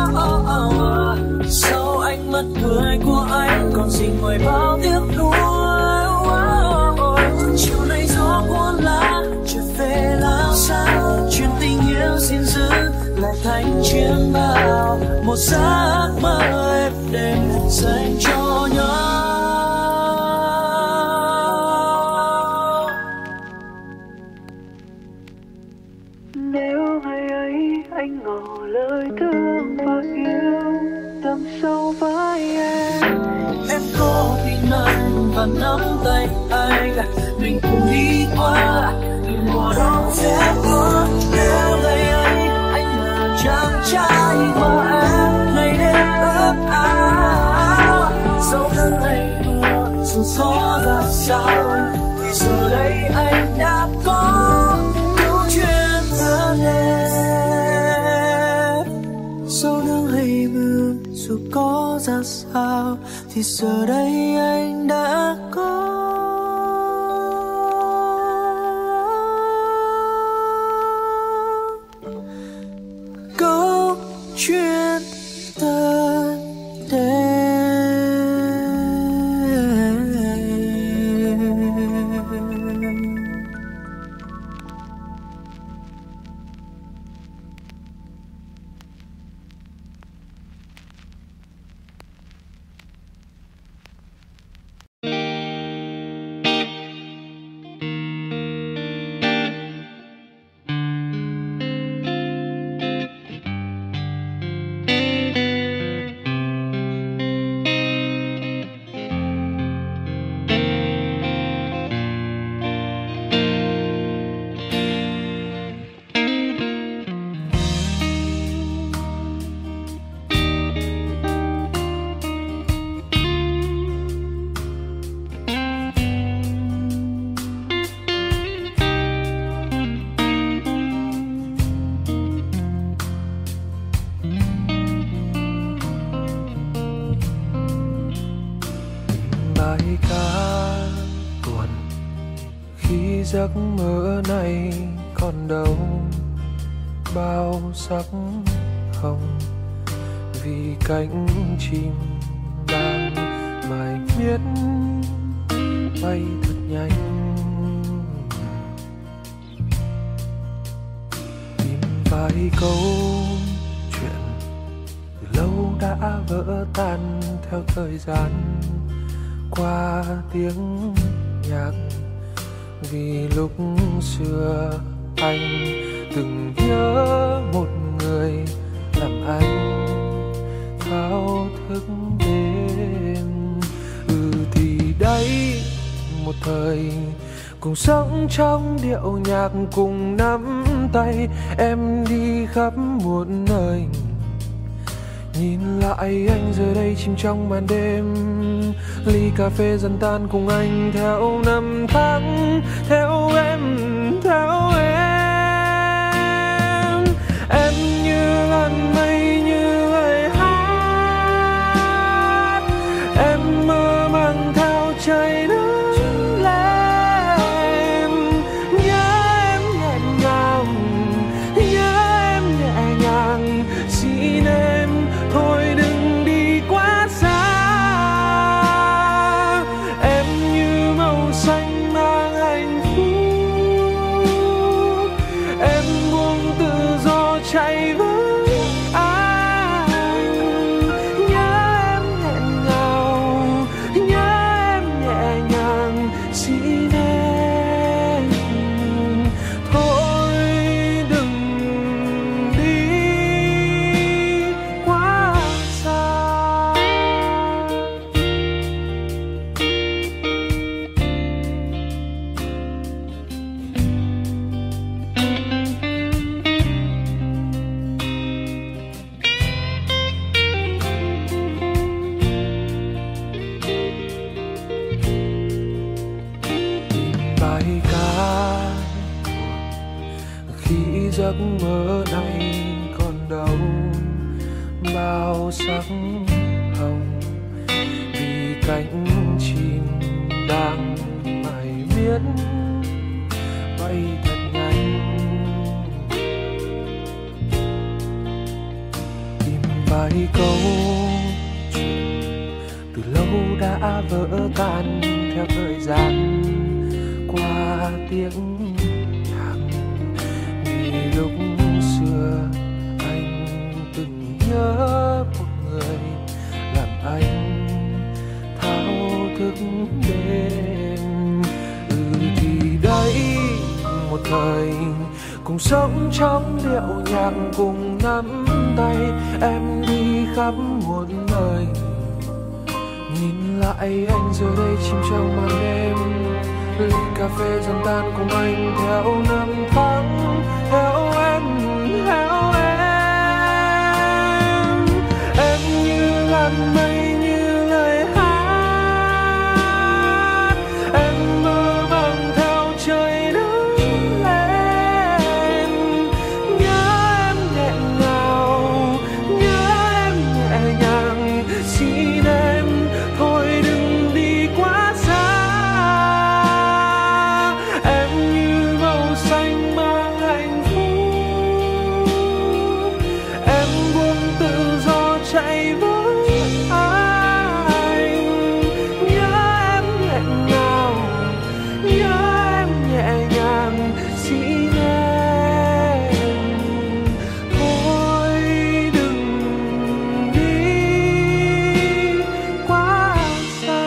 Sau ánh mắt cười của anh còn gì ngoài bao tiếc nuối. Chiều nay gió cuốn lá trở về lao sao, chuyện tình yêu xin giữ lại thành chuyến bao, một giấc mơ êm đềm dành cho nhau. Nếu ngày ấy anh ngỏ lời thương và yêu đậm sâu với em có tin anh và nắm tay anh, mình cùng đi qua những mùa đông sẽ có. Nếu ngày ấy anh là chàng trai của em, ngày đêm ước ao, dẫu nắng hay mưa dù gió ra sao thì giờ đây anh đã có câu chuyện thật đẹp. Dẫu nắng hay mưa dù có ra sao thì giờ đây anh đã có câu chuyện thật đẹp. Giấc mơ này còn đâu bao sắc hồng, vì cánh chim đang mải miết bay thật nhanh. Tìm vài câu chuyện từ lâu đã vỡ tan theo thời gian qua tiếng nhạc. Vì lúc xưa anh từng nhớ một người làm anh thao thức đêm. Thì đấy một thời cùng sống trong điệu nhạc, cùng nắm tay em đi khắp một nơi. Nhìn lại anh giờ đây chìm trong màn đêm, ly cà phê dần tan cùng anh theo năm tháng, theo em, theo em. Em như làn mây như lời hát, em mơ màng theo trời nắng lên. Nhớ em nghẹn ngào, nhớ em nhẹ nhàng, xin em thôi đừng đi quá xa. Em như màu xanh mang hạnh phúc, em buông tự do chạy với anh. Nhớ em nghẹn ngào, nhớ em nhẹ nhàng, xin em thôi đừng đi quá xa. sắc hồng, vì cánh chim đang mải miết bay thật nhanh. Tìm vài câu chuyện từ lâu đã vỡ tan theo thời gian qua tiếng nhạc, vì lúc xưa anh từng nhớ một người làm anh thao thức đêm. Thì đấy một thời cùng sống trong điệu nhạc, cùng nắm tay em đi khắp một nơi. Nhìn lại anh giờ đây chìm trong màn đêm, ly cà phê dần tan cùng anh theo năm tháng, theo em, theo em. Em như làn mây như lời hát, em mơ màng theo trời nắng lên. Nhớ em nghẹn ngào, nhớ em nhẹ nhàng, xin em thôi đừng đi quá xa. Em như màu xanh mang hạnh phúc, em buông tự do chạy với anh. Nhớ em nghẹn ngào, nhớ em nhẹ nhàng, xin em thôi đừng đi quá xa.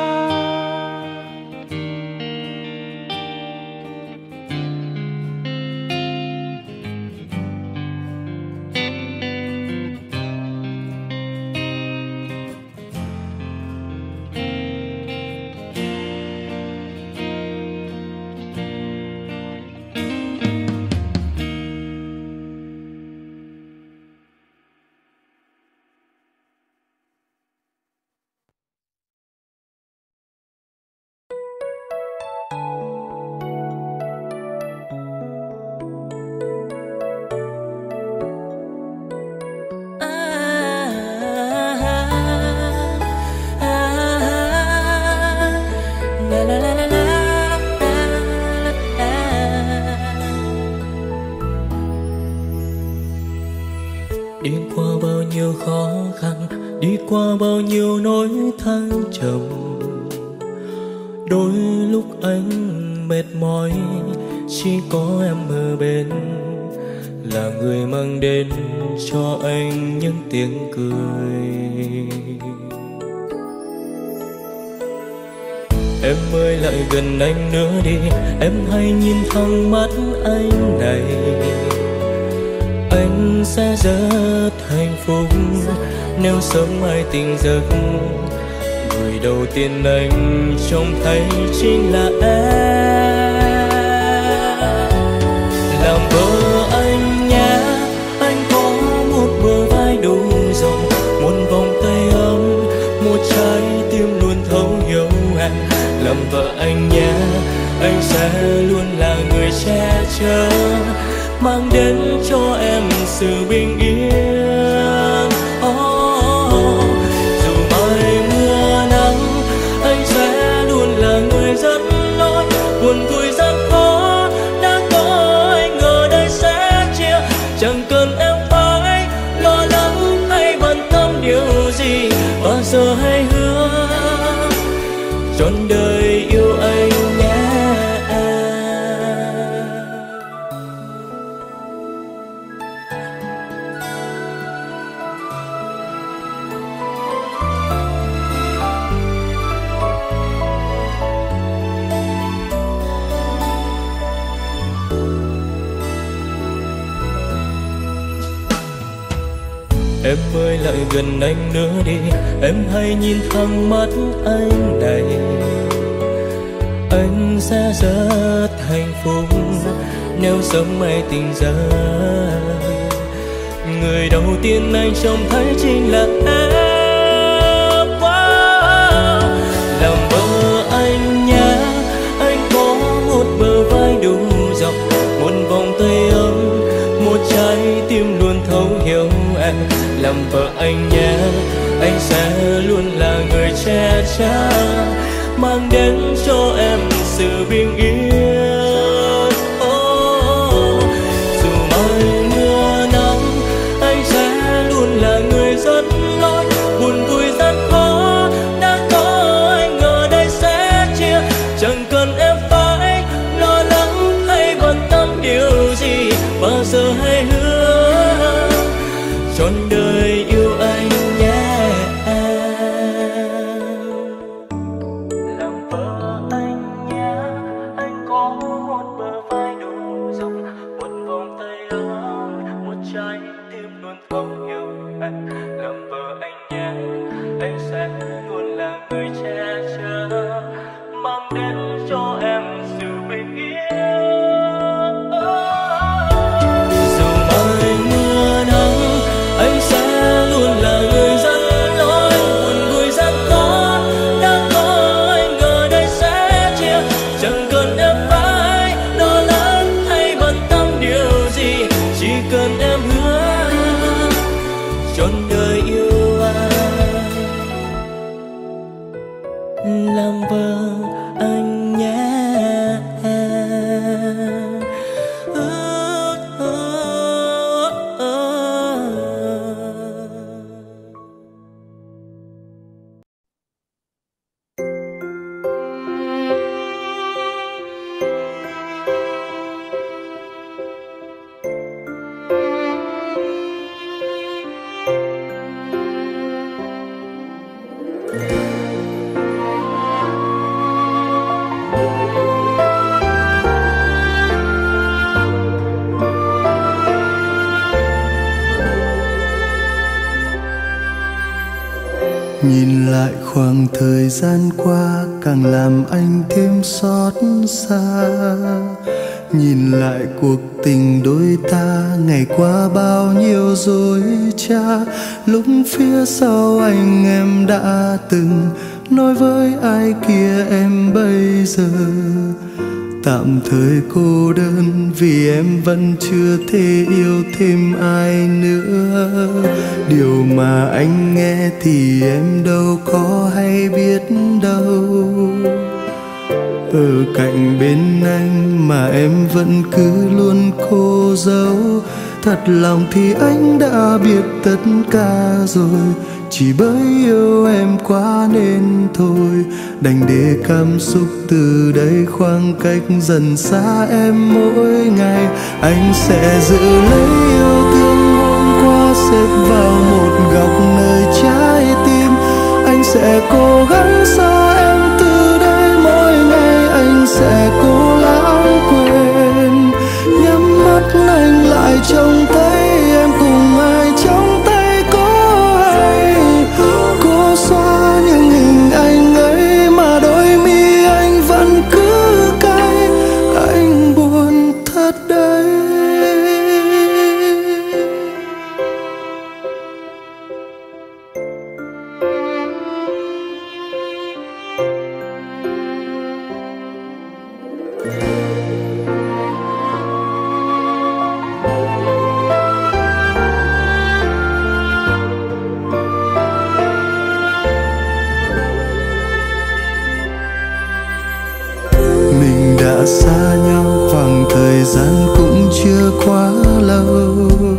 Đi qua bao nhiêu khó khăn, đi qua bao nhiêu nỗi thăng trầm, đôi lúc anh mệt mỏi, chỉ có em ở bên, là người mang đến cho anh những tiếng cười. Em ơi lại gần anh nữa đi, em hãy nhìn thẳng mắt anh này. Anh sẽ rất hạnh phúc nếu sớm mai tỉnh giấc, người đầu tiên anh trông thấy chính là em. Làm vợ anh nhé, anh có một bờ vai đủ rộng, một vòng tay ấm, một trái tim luôn thấu hiểu em. Làm vợ anh nhé, anh sẽ luôn là người che chở, mang đến cho em sự bình yên. Dù mai mưa nắng, anh sẽ luôn là người dẫn lối. Buồn vui gian khó đã có anh ở đây sẽ chia, chẳng cần em phải lo lắng hay bận tâm điều gì. Bao giờ hãy hứa trọn đời yêu anh nhé. Em ơi lại gần anh nữa đi, em hãy nhìn thẳng mắt anh này. Anh sẽ rất hạnh phúc nếu sớm mai tỉnh giấc, người đầu tiên anh trông thấy chính là em. Làm vợ anh nhé, anh có một bờ vai đủ rộng, một vòng tay ấm, một trái tim luôn thấu hiểu em làm vợ anh nhé. Anh sẽ luôn là người che chở, mang đến cho em sự bình yên. Dù mây mưa nắng, anh sẽ luôn là người dẫn lối. Buồn vui rất khó, đã có anh ở đây sẽ chia. Chẳng cần em phải lo lắng hay bận tâm điều gì, bao giờ hãy hứa trọn đời yêu anh nhé. Làm vợ anh nhé, anh có một bờ vai đủ rộng, một vòng tay ấm, một trái tim luôn thấu hiểu em. Làm vợ anh nhé, anh sẽ luôn là người che chở, mang đến cho em sự bình yên. Dù mây mưa nắng, anh sẽ luôn là người dẫn lối. Buồn vui gian khó, đã có anh ở đây sẽ chia. Chẳng cần em phải lo lắng hay bận tâm điều gì, chỉ cần em hứa trọn đời yêu anh. Làm vợ anh nhé. Nhìn lại khoảng thời gian qua càng làm anh thêm xót xa. Nhìn lại cuộc tình đôi ta ngày qua bao nhiêu dối trá. Lúc phía sau anh em đã từng nói với ai kia em bây giờ tạm thời cô đơn, vì em vẫn chưa thể yêu thêm ai nữa. Điều mà anh nghe thì em đâu có hay biết đâu. Ở cạnh bên anh mà em vẫn cứ luôn cô dâu. Thật lòng thì anh đã biết tất cả rồi, chỉ bởi yêu em quá nên thôi. Đành để cảm xúc từ đây khoảng cách dần xa em mỗi ngày. Anh sẽ giữ lấy yêu thương hôm qua xếp vào một góc nơi trái tim. Anh sẽ cố gắng xa em từ đây mỗi ngày. Anh sẽ cố lãng quên. Nhắm mắt anh lại trông thấy em cùng ai trong tay cô hay. Cô xóa những hình ảnh ấy mà đôi mi anh vẫn cứ cay. Anh buồn thật đấy. Xa nhau khoảng thời gian cũng chưa quá lâu.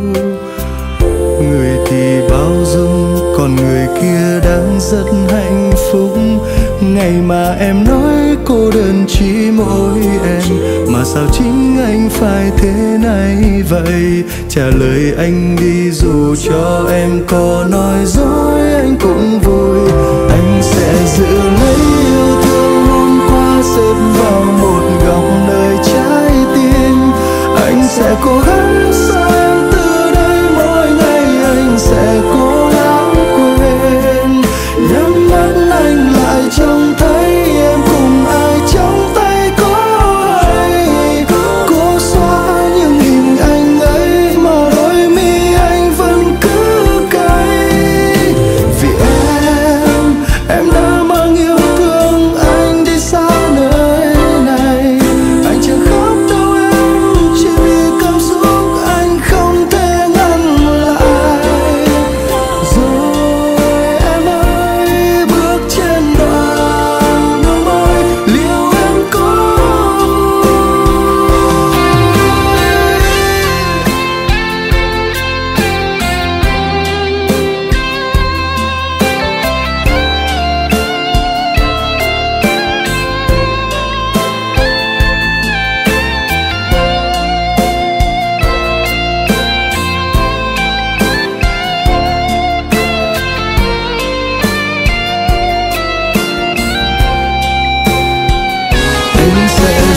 Người thì bao dung, còn người kia đang rất hạnh phúc. Ngày mà em nói cô đơn chỉ mỗi em, mà sao chính anh phải thế này vậy? Trả lời anh đi dù cho em có nói dối anh cũng vui. Anh sẽ giữ lấy yêu thương hôm qua xếp vào một góc nơi trái tim. Anh sẽ cố gắng xa em từ đây mỗi ngày. Anh sẽ cố lãng quên. Nhắm mắt anh lại trông thấy em cùng ai trong tay có hay. Cố xóa những hình ảnh ấy mà đôi mi anh vẫn cứ cay. Vì em đã mang yêu thương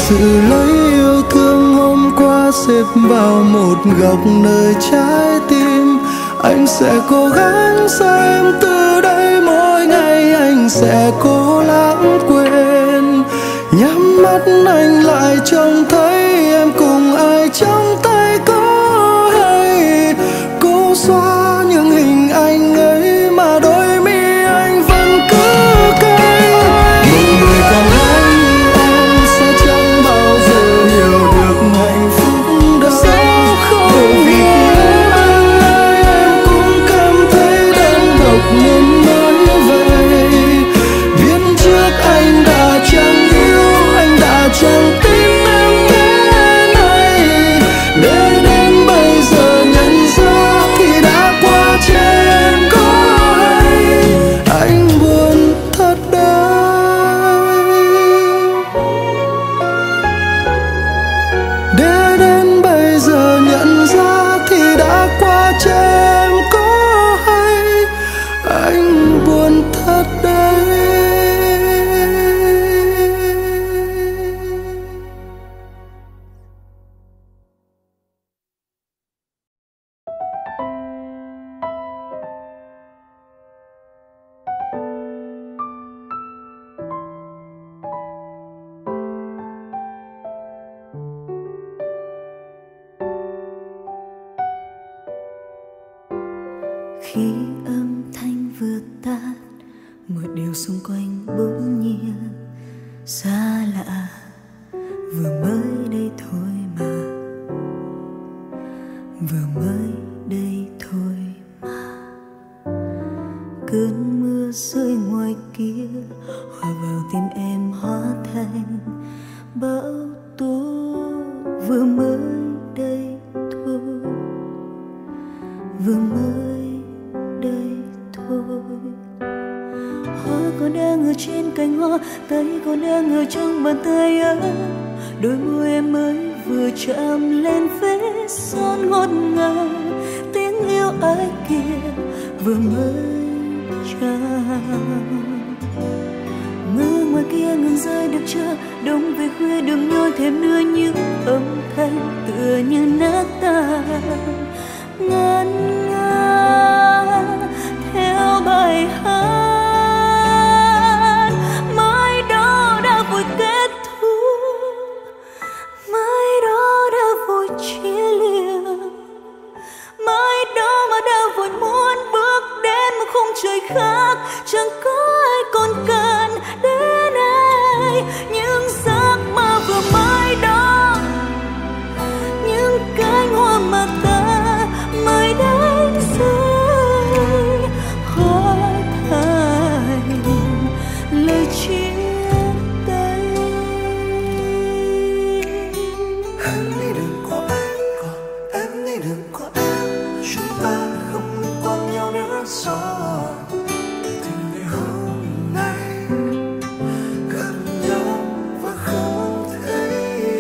giữ lấy yêu thương hôm qua xếp vào một góc nơi trái tim. Anh sẽ cố gắng xem từ đây mỗi ngày, anh sẽ cố lãng quên. Nhắm mắt anh lại trông thấy em cùng ai trong tay có hay. Cố xóa những hình ảnh ấy mà đôi mi anh vẫn cứ cay. Một người còn anh em sẽ chẳng bao giờ hiểu được hạnh phúc đâu. Bởi vì em cũng cảm thấy đơn độc nên mới vậy. Biết trước anh đã chẳng yêu, anh đã chẳng tin em thế này. Để đến bây giờ nhận ra thì đã quá trễ, em có hay anh buồn thật đấy. Để đến bây giờ nhận ra thì đã quá trễ, em có hay anh buồn thật đấy. Khi âm thanh vừa tắt, mọi điều xung quanh bỗng nhiên xa lạ. Vừa mới đây thôi mà, vừa mới đây thôi mà. Cơn mưa rơi ngoài kia hòa vào tim em hóa thành bão tố. Vừa mới đây thôi, vừa mới đây thôi. Hoa còn đang ở trên cành hoa, tay còn đang ở trong bàn tay ấm. Đôi môi em mới vừa chạm lên vết son ngọt ngào. Tiếng yêu ai kia vừa mới chạm. Mưa ngoài kia ngừng rơi được chưa? Đông về khuya đừng nhoi thêm nữa những âm thanh tựa như nát tan. Ngân nga theo bài hát, mai đó đã vội kết thúc, mai đó đã vội chia lìa, mai đó mà đã vội muốn bước đến một khung trời khác. Chẳng có ai còn cần đến ai những giấc mơ vừa mới đó, những cánh hoa mà ta mới đánh rơi hóa thành lời chia tay. Em đi đừng có anh, còn em đi đừng có em. Chúng ta không liên quan nhau nữa rồi. Từ ngày hôm nay gần nhau và không thấy.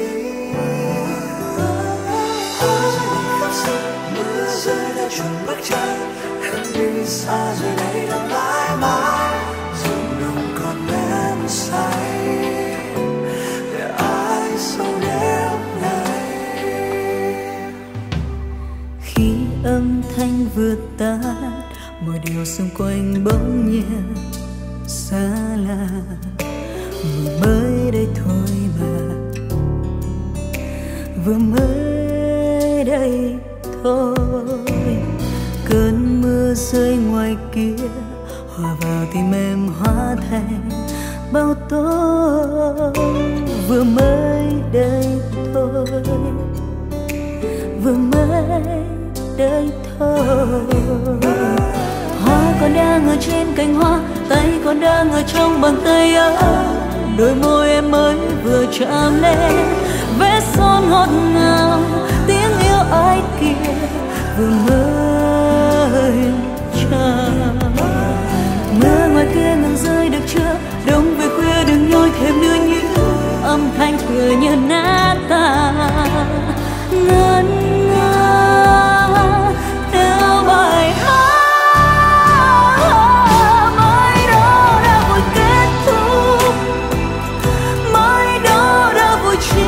Hoa rơi đầy khắp sân, mưa rơi đã chuẩn bước chân. Em đi xa rồi đây là mãi mãi. Dù lòng còn em say để ai sau đêm này. Khi âm thanh vừa tắt, mọi điều xung quanh bỗng nhiên xa lạ. Vừa mới đây thôi mà, vừa mới đây thôi. Cơn mưa rơi ngoài kia hòa vào tim em hóa thành bao tố. Vừa mới đây thôi, vừa mới đây thôi. Hoa còn đang ở trên cành hoa, tay còn đang ở trong bàn tay ấm. Đôi môi em mới vừa chạm lên vết son ngọt ngào. Tiếng yêu ai kia vừa mới chạm. Mưa ngoài kia ngừng rơi được chưa? Đông về khuya đừng nhoi thêm nữa những âm thanh tựa như nát tan. Ngân nga theo bài hát, mai đó đã vội kết thúc, mai đó đã vội chia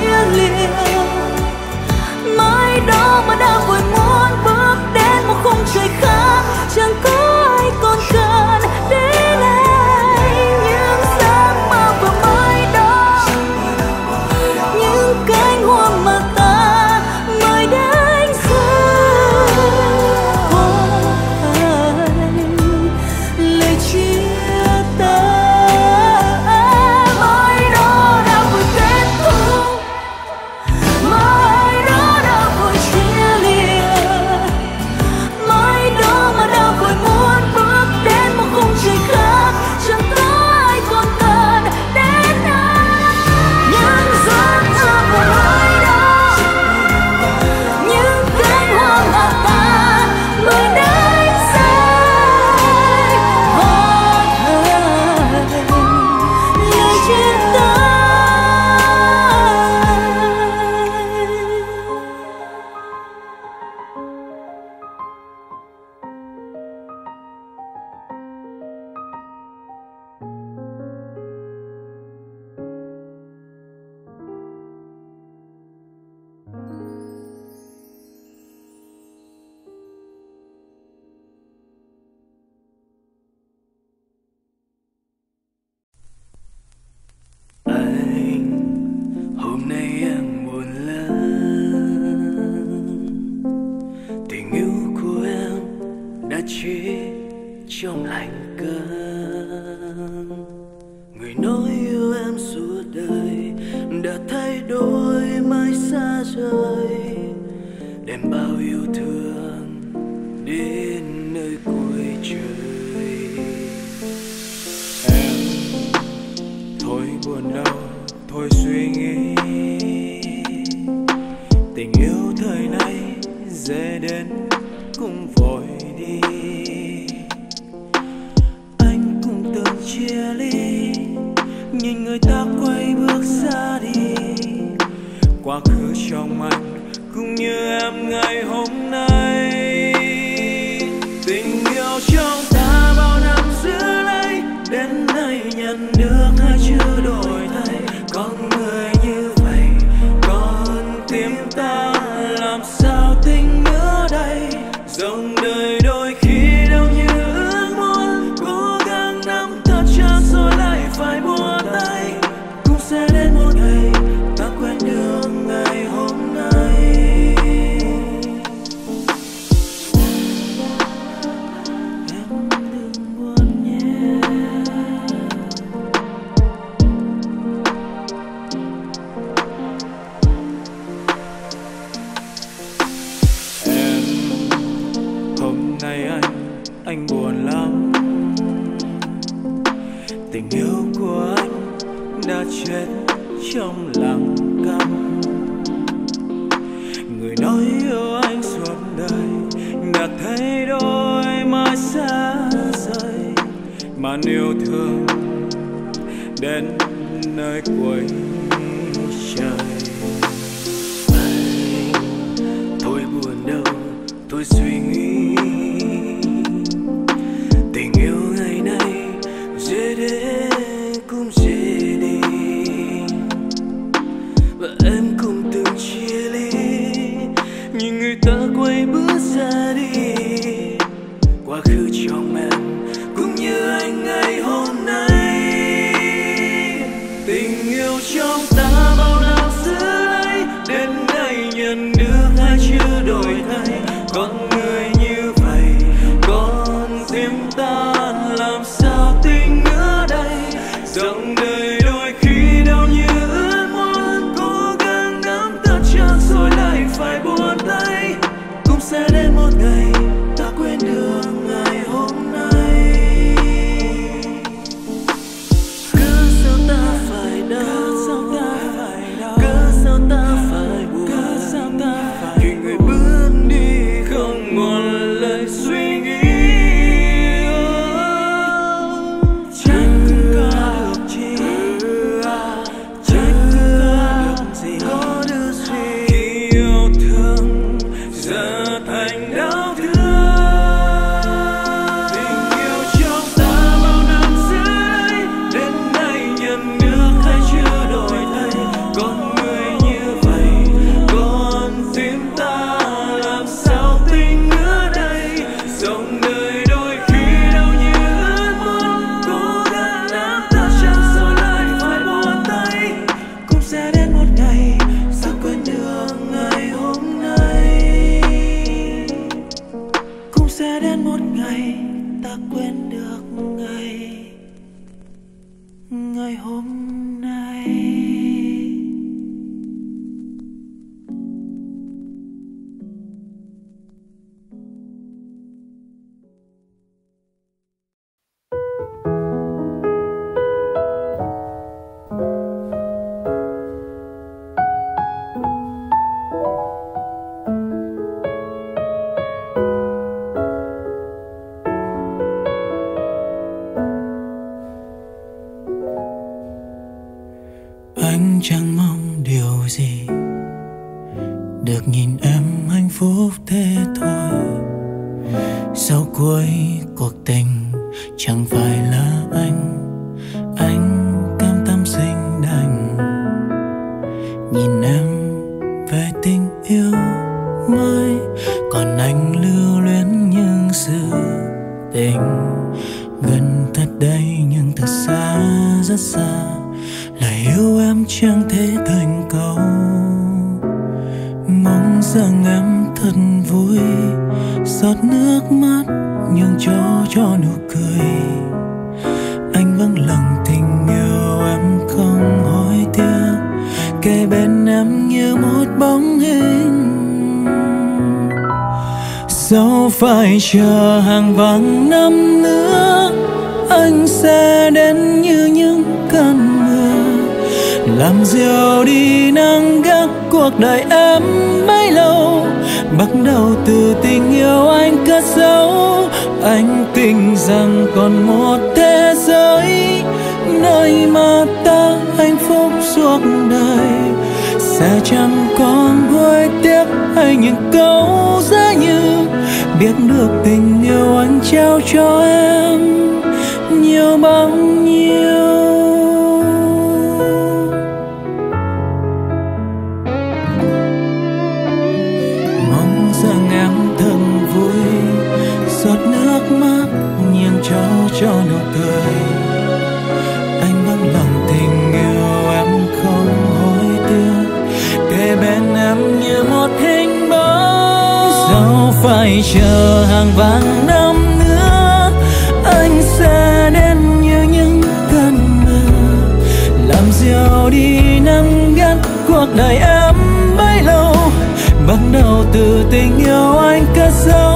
đã chết trong lạnh cơn. Người nói yêu em suốt đời đã thay đổi mãi xa rời, đem bao yêu thương đến nơi cuối trời. Em thôi buồn đau, thôi suy nghĩ, tình yêu thời nay dễ đến cũng vội đi. Anh cũng từng chia ly, nhìn người ta quay bước ra đi. Quá khứ trong anh cũng như em ngày hôm nay. Tình yêu trong ta bao năm giữ lấy, đến nay nhận được hai chữ đổi thay. Con người như vậy, con tim ta làm sao tình nữa đây. Dòng đời đôi khi đâu như ước muốn, cố gắng nắm thật chặt rồi lại phải buông tay. Cũng sẽ đến một ngày ta quên được ngày hôm nay. Em đừng buồn nhé. Em, hôm nay anh buồn lắm. Tình yêu của anh đã chết trong lặng câm. Người nói yêu anh suốt đời đã thay đổi mãi xa rời, màn yêu thương đến nơi cuối trời. Anh thôi buồn đâu, thôi suy nghĩ, tình yêu ngày nay dễ đến cũng dễ đi. Và em cũng từng chia ly, nhìn người ta quay bước ra đi. Quá khứ trong em cũng như anh ngày hôm nay. Tình yêu trong ta bao năm giữ lấy, đến nay nhận được hai chữ đổi thay. Con người như vậy, con tim ta làm sao tình nữa đây. Dòng đời đôi khi đâu như ước muốn, cố gắng nắm thật chặt rồi lại phải buông tay. Cũng sẽ đến một ngày ta quên được ngày hôm nay. Cớ sao ta phải đau, cớ sao ta phải buồn, khi người bước đi không còn lời suy nghĩ. Chẳng có được chi, chẳng có được gì, có được gì khi yêu thương giờ thành đau thương. Tình yêu trong ta bao năm giữ lấy, đến nay nhận được hai chữ đổi thay. Con người như vậy, con tim ta làm sao tình nữa đây. Dòng đời đôi khi đâu như ước muốn, cố gắng nắm thật chặt rồi lại phải buông tay. Cũng sẽ đến một ngày sao quên được ngày hôm nay. Cũng sẽ đến một ngày ta quên được ngày hôm nay. Anh chẳng mong điều gì, được nhìn em hạnh phúc thế thôi. Sau cuối cuộc tình chẳng phải là anh cam tâm sinh đành. Nhìn em về tình yêu mới, còn anh lưu luyến những sự tình gần thật đây nhưng thật xa, rất xa. Lời yêu em chẳng thể thành câu, mong rằng em thật vui. Giọt nước mắt nhường chỗ cho nụ cười. Anh vắng lòng tình yêu em không hối tiếc, kề bên em như một bóng hình. Dẫu phải chờ hàng vạn năm nữa, anh sẽ đến như những cơn mưa, làm dịu đi nắng gắt cuộc đời em bấy lâu. Bắt đầu từ tình yêu anh cất giấu, anh tin rằng còn một thế giới nơi mà ta hạnh phúc suốt đời. Sẽ chẳng còn hối tiếc hay những câu giá như biết được tình yêu anh trao cho em nhiều bao nhiêu. Mong rằng em thật vui, giọt nước mắt nghiêng cho nụ cười. Anh vắng lòng tình yêu em không hối tiếc, kề bên em như một hình bóng. Dẫu phải chờ hàng vạn năm nữa, anh sẽ đến như những cơn mưa, làm dịu đi nắng gắt cuộc đời em bấy lâu. Bắt đầu từ tình yêu anh cất giấu,